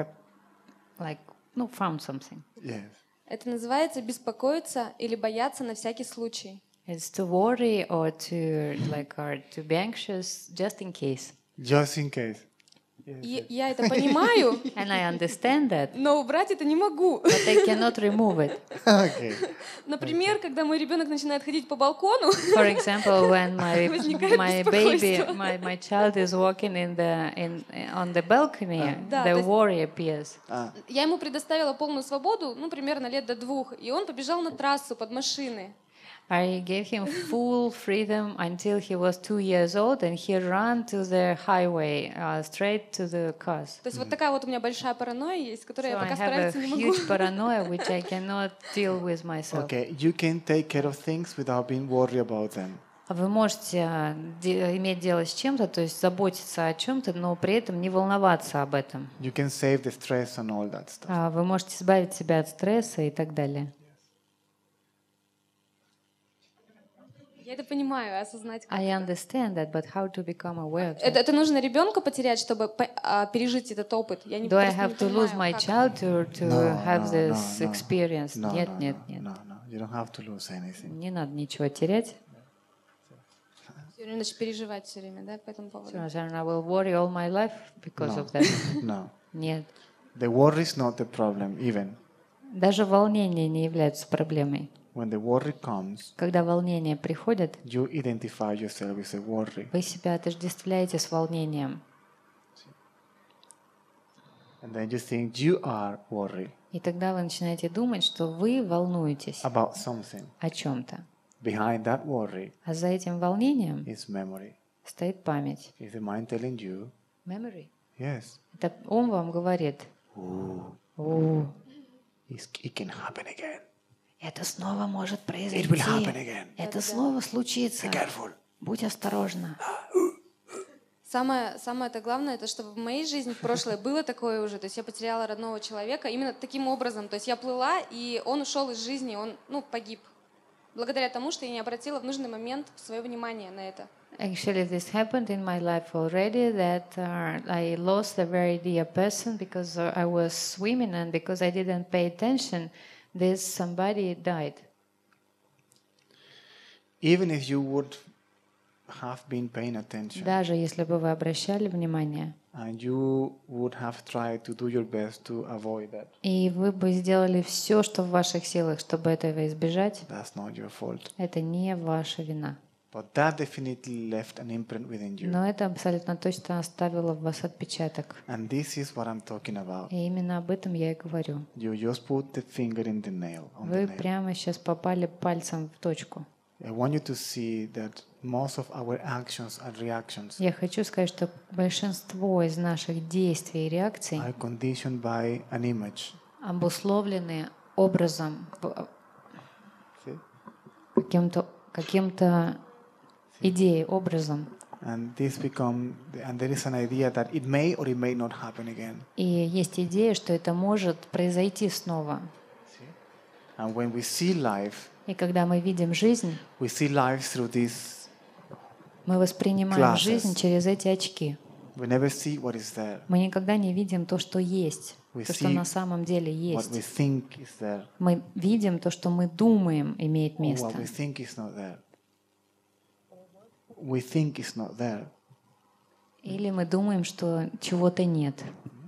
found something. Yes. Это называется беспокоиться или бояться на всякий случай. It's to worry or to be anxious just in case. Just in case. И я это понимаю, And I understand that, но убрать это не могу. but I cannot remove it. Okay. Например, когда мой ребенок начинает ходить по балкону, For example, when Возникает my беспокойство. baby, my child is walking on the balcony, Да, the то есть- worry appears. я ему предоставила полную свободу, примерно лет до 2, и он побежал на трассу под машины. I gave him full freedom until he was 2 years old, and he ran to the highway, straight to the cars. То есть вот такая вот у меня большая паранойя есть, с которой So я I пока have a справиться не могу. huge paranoia which I cannot deal with myself. Okay. You can take care of things without being worried about them. Вы можете иметь дело с чем-то, то есть заботиться о чем-то, но при этом не волноваться об этом. You can save the stress and all that stuff. Вы можете избавить себя от стресса и так далее. Я это понимаю, осознать. как I это. understand that, but how to become aware of that? Это нужно ребенка потерять, чтобы пережить этот опыт. Я не Do I просто не have to lose понимаю, my как. child to No, have no, this no, no. experience? No, Нет, no, нет, no, нет. no, no. You don't have to lose anything. Не надо ничего терять. Всё время, значит, переживать все время, да, по этому поводу. So I will worry all my life because No. of that. No. Нет. The worry is not the problem, even. Даже волнение не является проблемой. When the worry comes, Когда волнение приходит, you identify yourself with the worry. вы себя отождествляете с волнением. And then you think you are worried И тогда вы начинаете думать, что вы волнуетесь about something. о чем-то. Behind that worry А за этим волнением is memory. стоит память. Is the mind telling you, Memory. yes, Это ум вам говорит: «О, it can happen again. это снова может It will произойти. happen again. Это снова случится. Be careful. Будь осторожна». Самое-то главное, это чтобы в моей жизни в прошлое было такое уже. То есть я потеряла родного человека именно таким образом. То есть я плыла, и он ушел из жизни, он погиб. Благодаря тому, что я не обратила в нужный момент свое внимание на это. Actually, this happened in my life already, that I lost a very dear person because I was swimming and because I didn't pay attention this somebody died. Even if you would have been paying attention, Даже если бы вы обращали внимание, and you would have tried to do your best to avoid that, и вы бы сделали все, что в ваших силах, чтобы этого избежать, that's not your fault. это не ваша вина. But that definitely left an imprint within you. Но это абсолютно точно оставило в вас отпечаток. And this is what I'm talking about. И именно об этом я и говорю. You just put the finger in the nail, on the Вы nail. прямо сейчас попали пальцем в точку. I want you to see that most of our actions and reactions Я хочу сказать, что большинство из наших действий и реакций are conditioned by an image. обусловлены образом, See? каким-то идеей, образом. And there is an idea that it may or it may not happen again. И есть идея, что это может произойти снова. And when we see life, И когда мы видим жизнь, we see life through this. мы воспринимаем Glasses. жизнь через эти очки. We never see what is there, Мы никогда не видим то, что есть, We то, что see на самом деле what we есть. think is there, Мы видим то, что мы думаем, имеет or место. what we think is not there. We think is not there. Или мы думаем, что чего-то нет.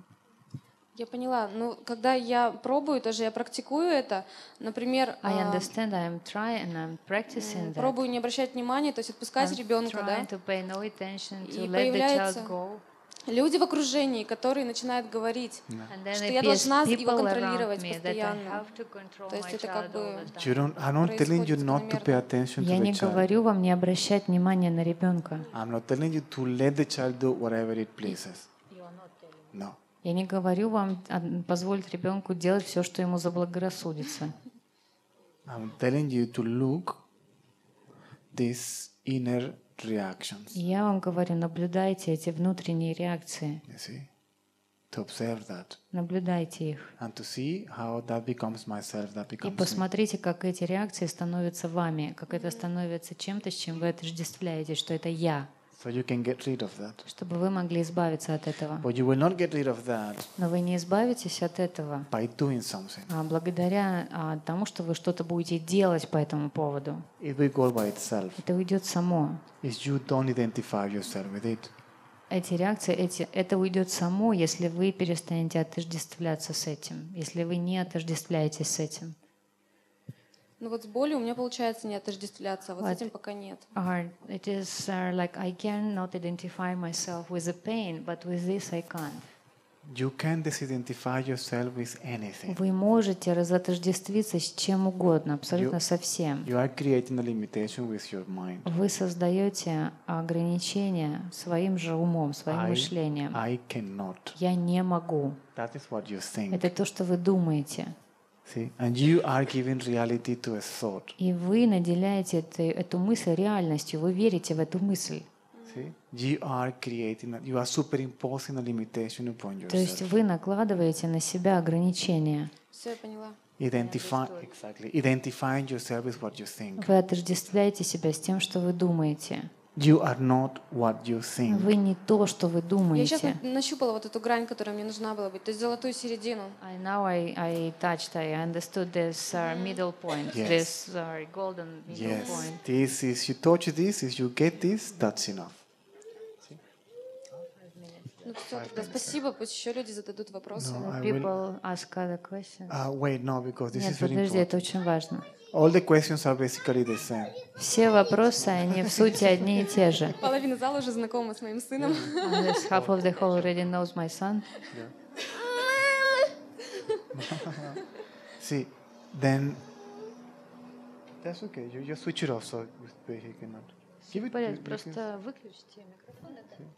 Я поняла. Ну, когда я пробую, тоже я практикую это. Например, I understand, I am trying and I'm practicing that. пробую не обращать внимания, то есть отпускать I'm ребенка, да. trying to pay no attention, to И let the появляется child go. Люди в окружении, которые начинают говорить, And then что it я appears должна его people контролировать around me that I постоянно. have to control То есть my это как child бы all the time. I'm not telling you Происходит not to pay attention to Я the не child. говорю вам не обращать внимания на ребенка. I'm not telling you to let the child do whatever it pleases. No. Я не говорю вам позволить ребенку делать все, что ему заблагорассудится. I'm telling you to look these inner reactions. Я вам говорю, наблюдайте эти внутренние реакции. You see? To observe that. Наблюдайте их. And to see how that becomes myself, that И becomes me. посмотрите, как эти реакции становятся вами, как это становится чем-то, с чем вы отождествляете, что это я, So you can get rid of that. чтобы вы могли избавиться от этого. But you will not get rid of that Но вы не избавитесь от этого by doing something. благодаря тому, что вы что-то будете делать по этому поводу. It will go by itself. Это уйдет само. If you don't identify yourself with it. Эти реакции, это уйдет само, если вы перестанете отождествляться с этим, если вы не отождествляетесь с этим. ну вот с болью у меня получается не отождествляться, а вот с этим пока нет. It is like I cannot identify myself with the pain, but with this I can't. You can disidentify yourself with anything. Вы можете разотождествиться с чем угодно, абсолютно со всем. You are creating a limitation with your mind. Вы создаете ограничения своим же умом, своим мышлением. I cannot. Я не могу. That is what you think. Это то, что вы думаете. See? And you are giving reality to a thought. И вы наделяете эту мысль реальностью, вы верите в эту мысль. See? You are superimposing a limitation upon То есть yourself. вы накладываете на себя ограничения. Все, я поняла. Identifying yourself with what you think. Вы отождествляете себя с тем, что вы думаете. You are not what you think. Вы не то, что вы Я сейчас думаете. нащупала вот эту грань, которая мне нужна была быть, то есть золотую середину. Now I understood this middle point, Yes. this golden middle Yes. point. This is, you touch this, if you get this, that's enough. Ну все, тогда спасибо, пусть еще люди зададут вопросы. No, I will. People ask other questions. Wait, no, because this Нет, is very подожди, important. это очень важно. All the questions are basically the same. Все вопросы, они в сути одни и те же. Половина зала уже знакома с моим сыном. And this half of the hall already knows my son. See, then that's okay. You just switch it off so he cannot. Give it. Порядок, просто выключите микрофон.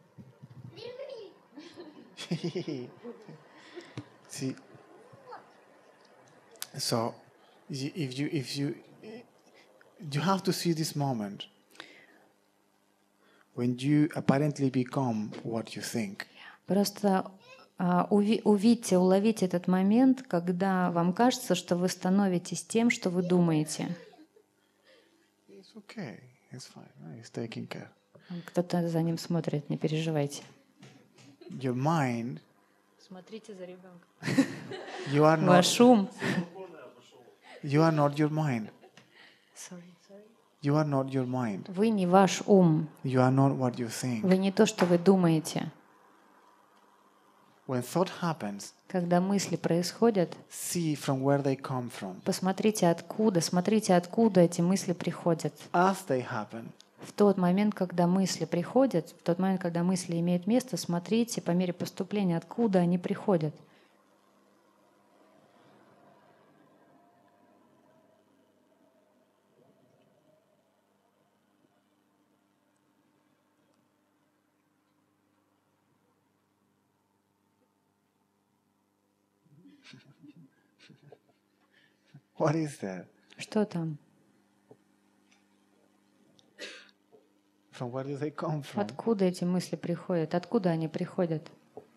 See, so if you have to see this moment when you apparently become what you think. Просто увидьте, уловите этот момент, когда вам кажется, что вы становитесь тем, что вы думаете. It's okay. It's fine. He's taking care. Кто-то за ним смотрит, не переживайте. Your mind. Смотрите за ребенком. You are not. Ваш ум. You are not your mind. Sorry. You are not your mind. Вы не ваш ум. You are not what you think. Вы не то, что вы думаете. When thought happens, Когда мысли происходят, see from where they come from. смотрите, откуда эти мысли приходят. As they happen, В тот момент, когда мысли приходят, в тот момент, когда мысли имеют место, смотрите по мере поступления, откуда они приходят. what is there? Что там? From where do they come from? Откуда эти мысли приходят? Откуда они приходят?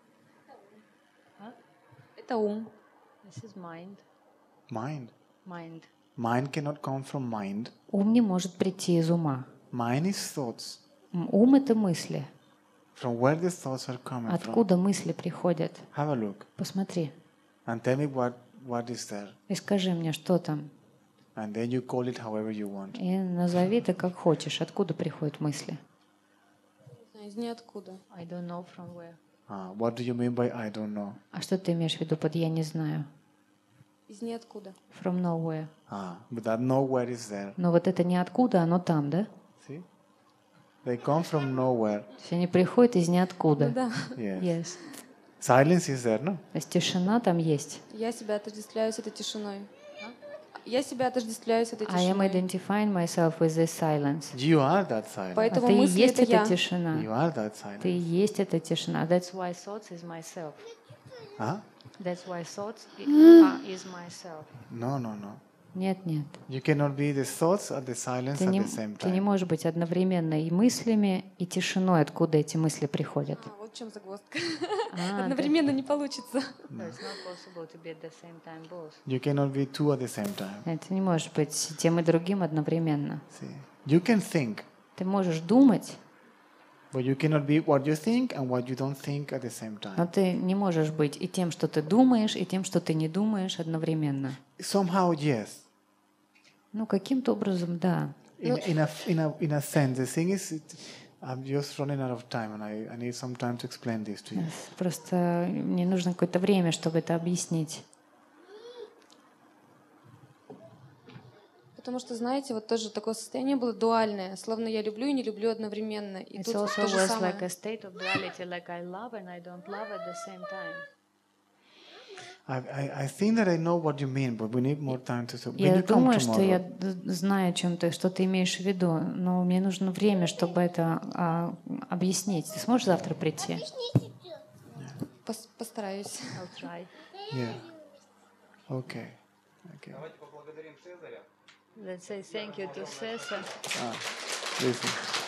Это ум. This is mind. Mind. Mind. Mind cannot come from mind. Ум не может прийти из ума. Mind is thoughts. Ум — это мысли. From where the thoughts are coming from. Откуда мысли приходят? Have a look. Посмотри. And tell me what is there. И скажи мне, что там. And then you call it however you want. И назови ты как хочешь. Откуда приходят мысли? Из ниоткуда. I don't know from where. What do you mean by I don't know? А что ты имеешь в виду под «я не знаю»? Из ниоткуда. From nowhere. But that nowhere is there. Но вот это ниоткуда, оно там, да? See? They come from nowhere. То есть они приходят из ниоткуда. Ну да. Yes. Yes. Silence is there, no? То есть тишина там есть. Я себя отождествляю с этой тишиной. Я себя отождествляю с этой I am тишиной. identifying myself with this silence. You are that silence. А Поэтому ты и мысли — есть это я. эта тишина. You are that silence. Ты и есть эта тишина. That's why thoughts is myself. Huh? That's why thoughts is myself. No. Нет. You cannot be the thoughts or the silence at the same Ты не time. можешь быть одновременно и мыслями, и тишиной, откуда эти мысли приходят. Вот в чем загвоздка. А, Одновременно не получится. It's not possible to be at the same time both. You cannot be two at the same time. Ты не можешь быть тем и другим одновременно. See? You can think, Ты можешь думать, but you cannot be what you think and what you don't think at the same но time. ты не можешь быть и тем, что ты думаешь, и тем, что ты не думаешь одновременно. Somehow, yes. Ну, каким-то образом, да. In a sense, the thing is, I'm just running out of time, and I need some time to explain this to you. Просто мне нужно какое-то время, чтобы это объяснить. Потому что, знаете, вот тоже такое состояние было дуальное, словно я люблю и не люблю одновременно. И It тут also то же was самое. like a state of duality, like I love and I don't love at the same time. I think that I know what you mean, but we need more time to. When Я you come думаю, что я tomorrow, знаю, что ты имеешь в виду, но мне нужно время, чтобы это объяснить. Ты сможешь завтра прийти? Постараюсь. I'll try. yeah. Okay. Let's say thank you to Cesar. Listen.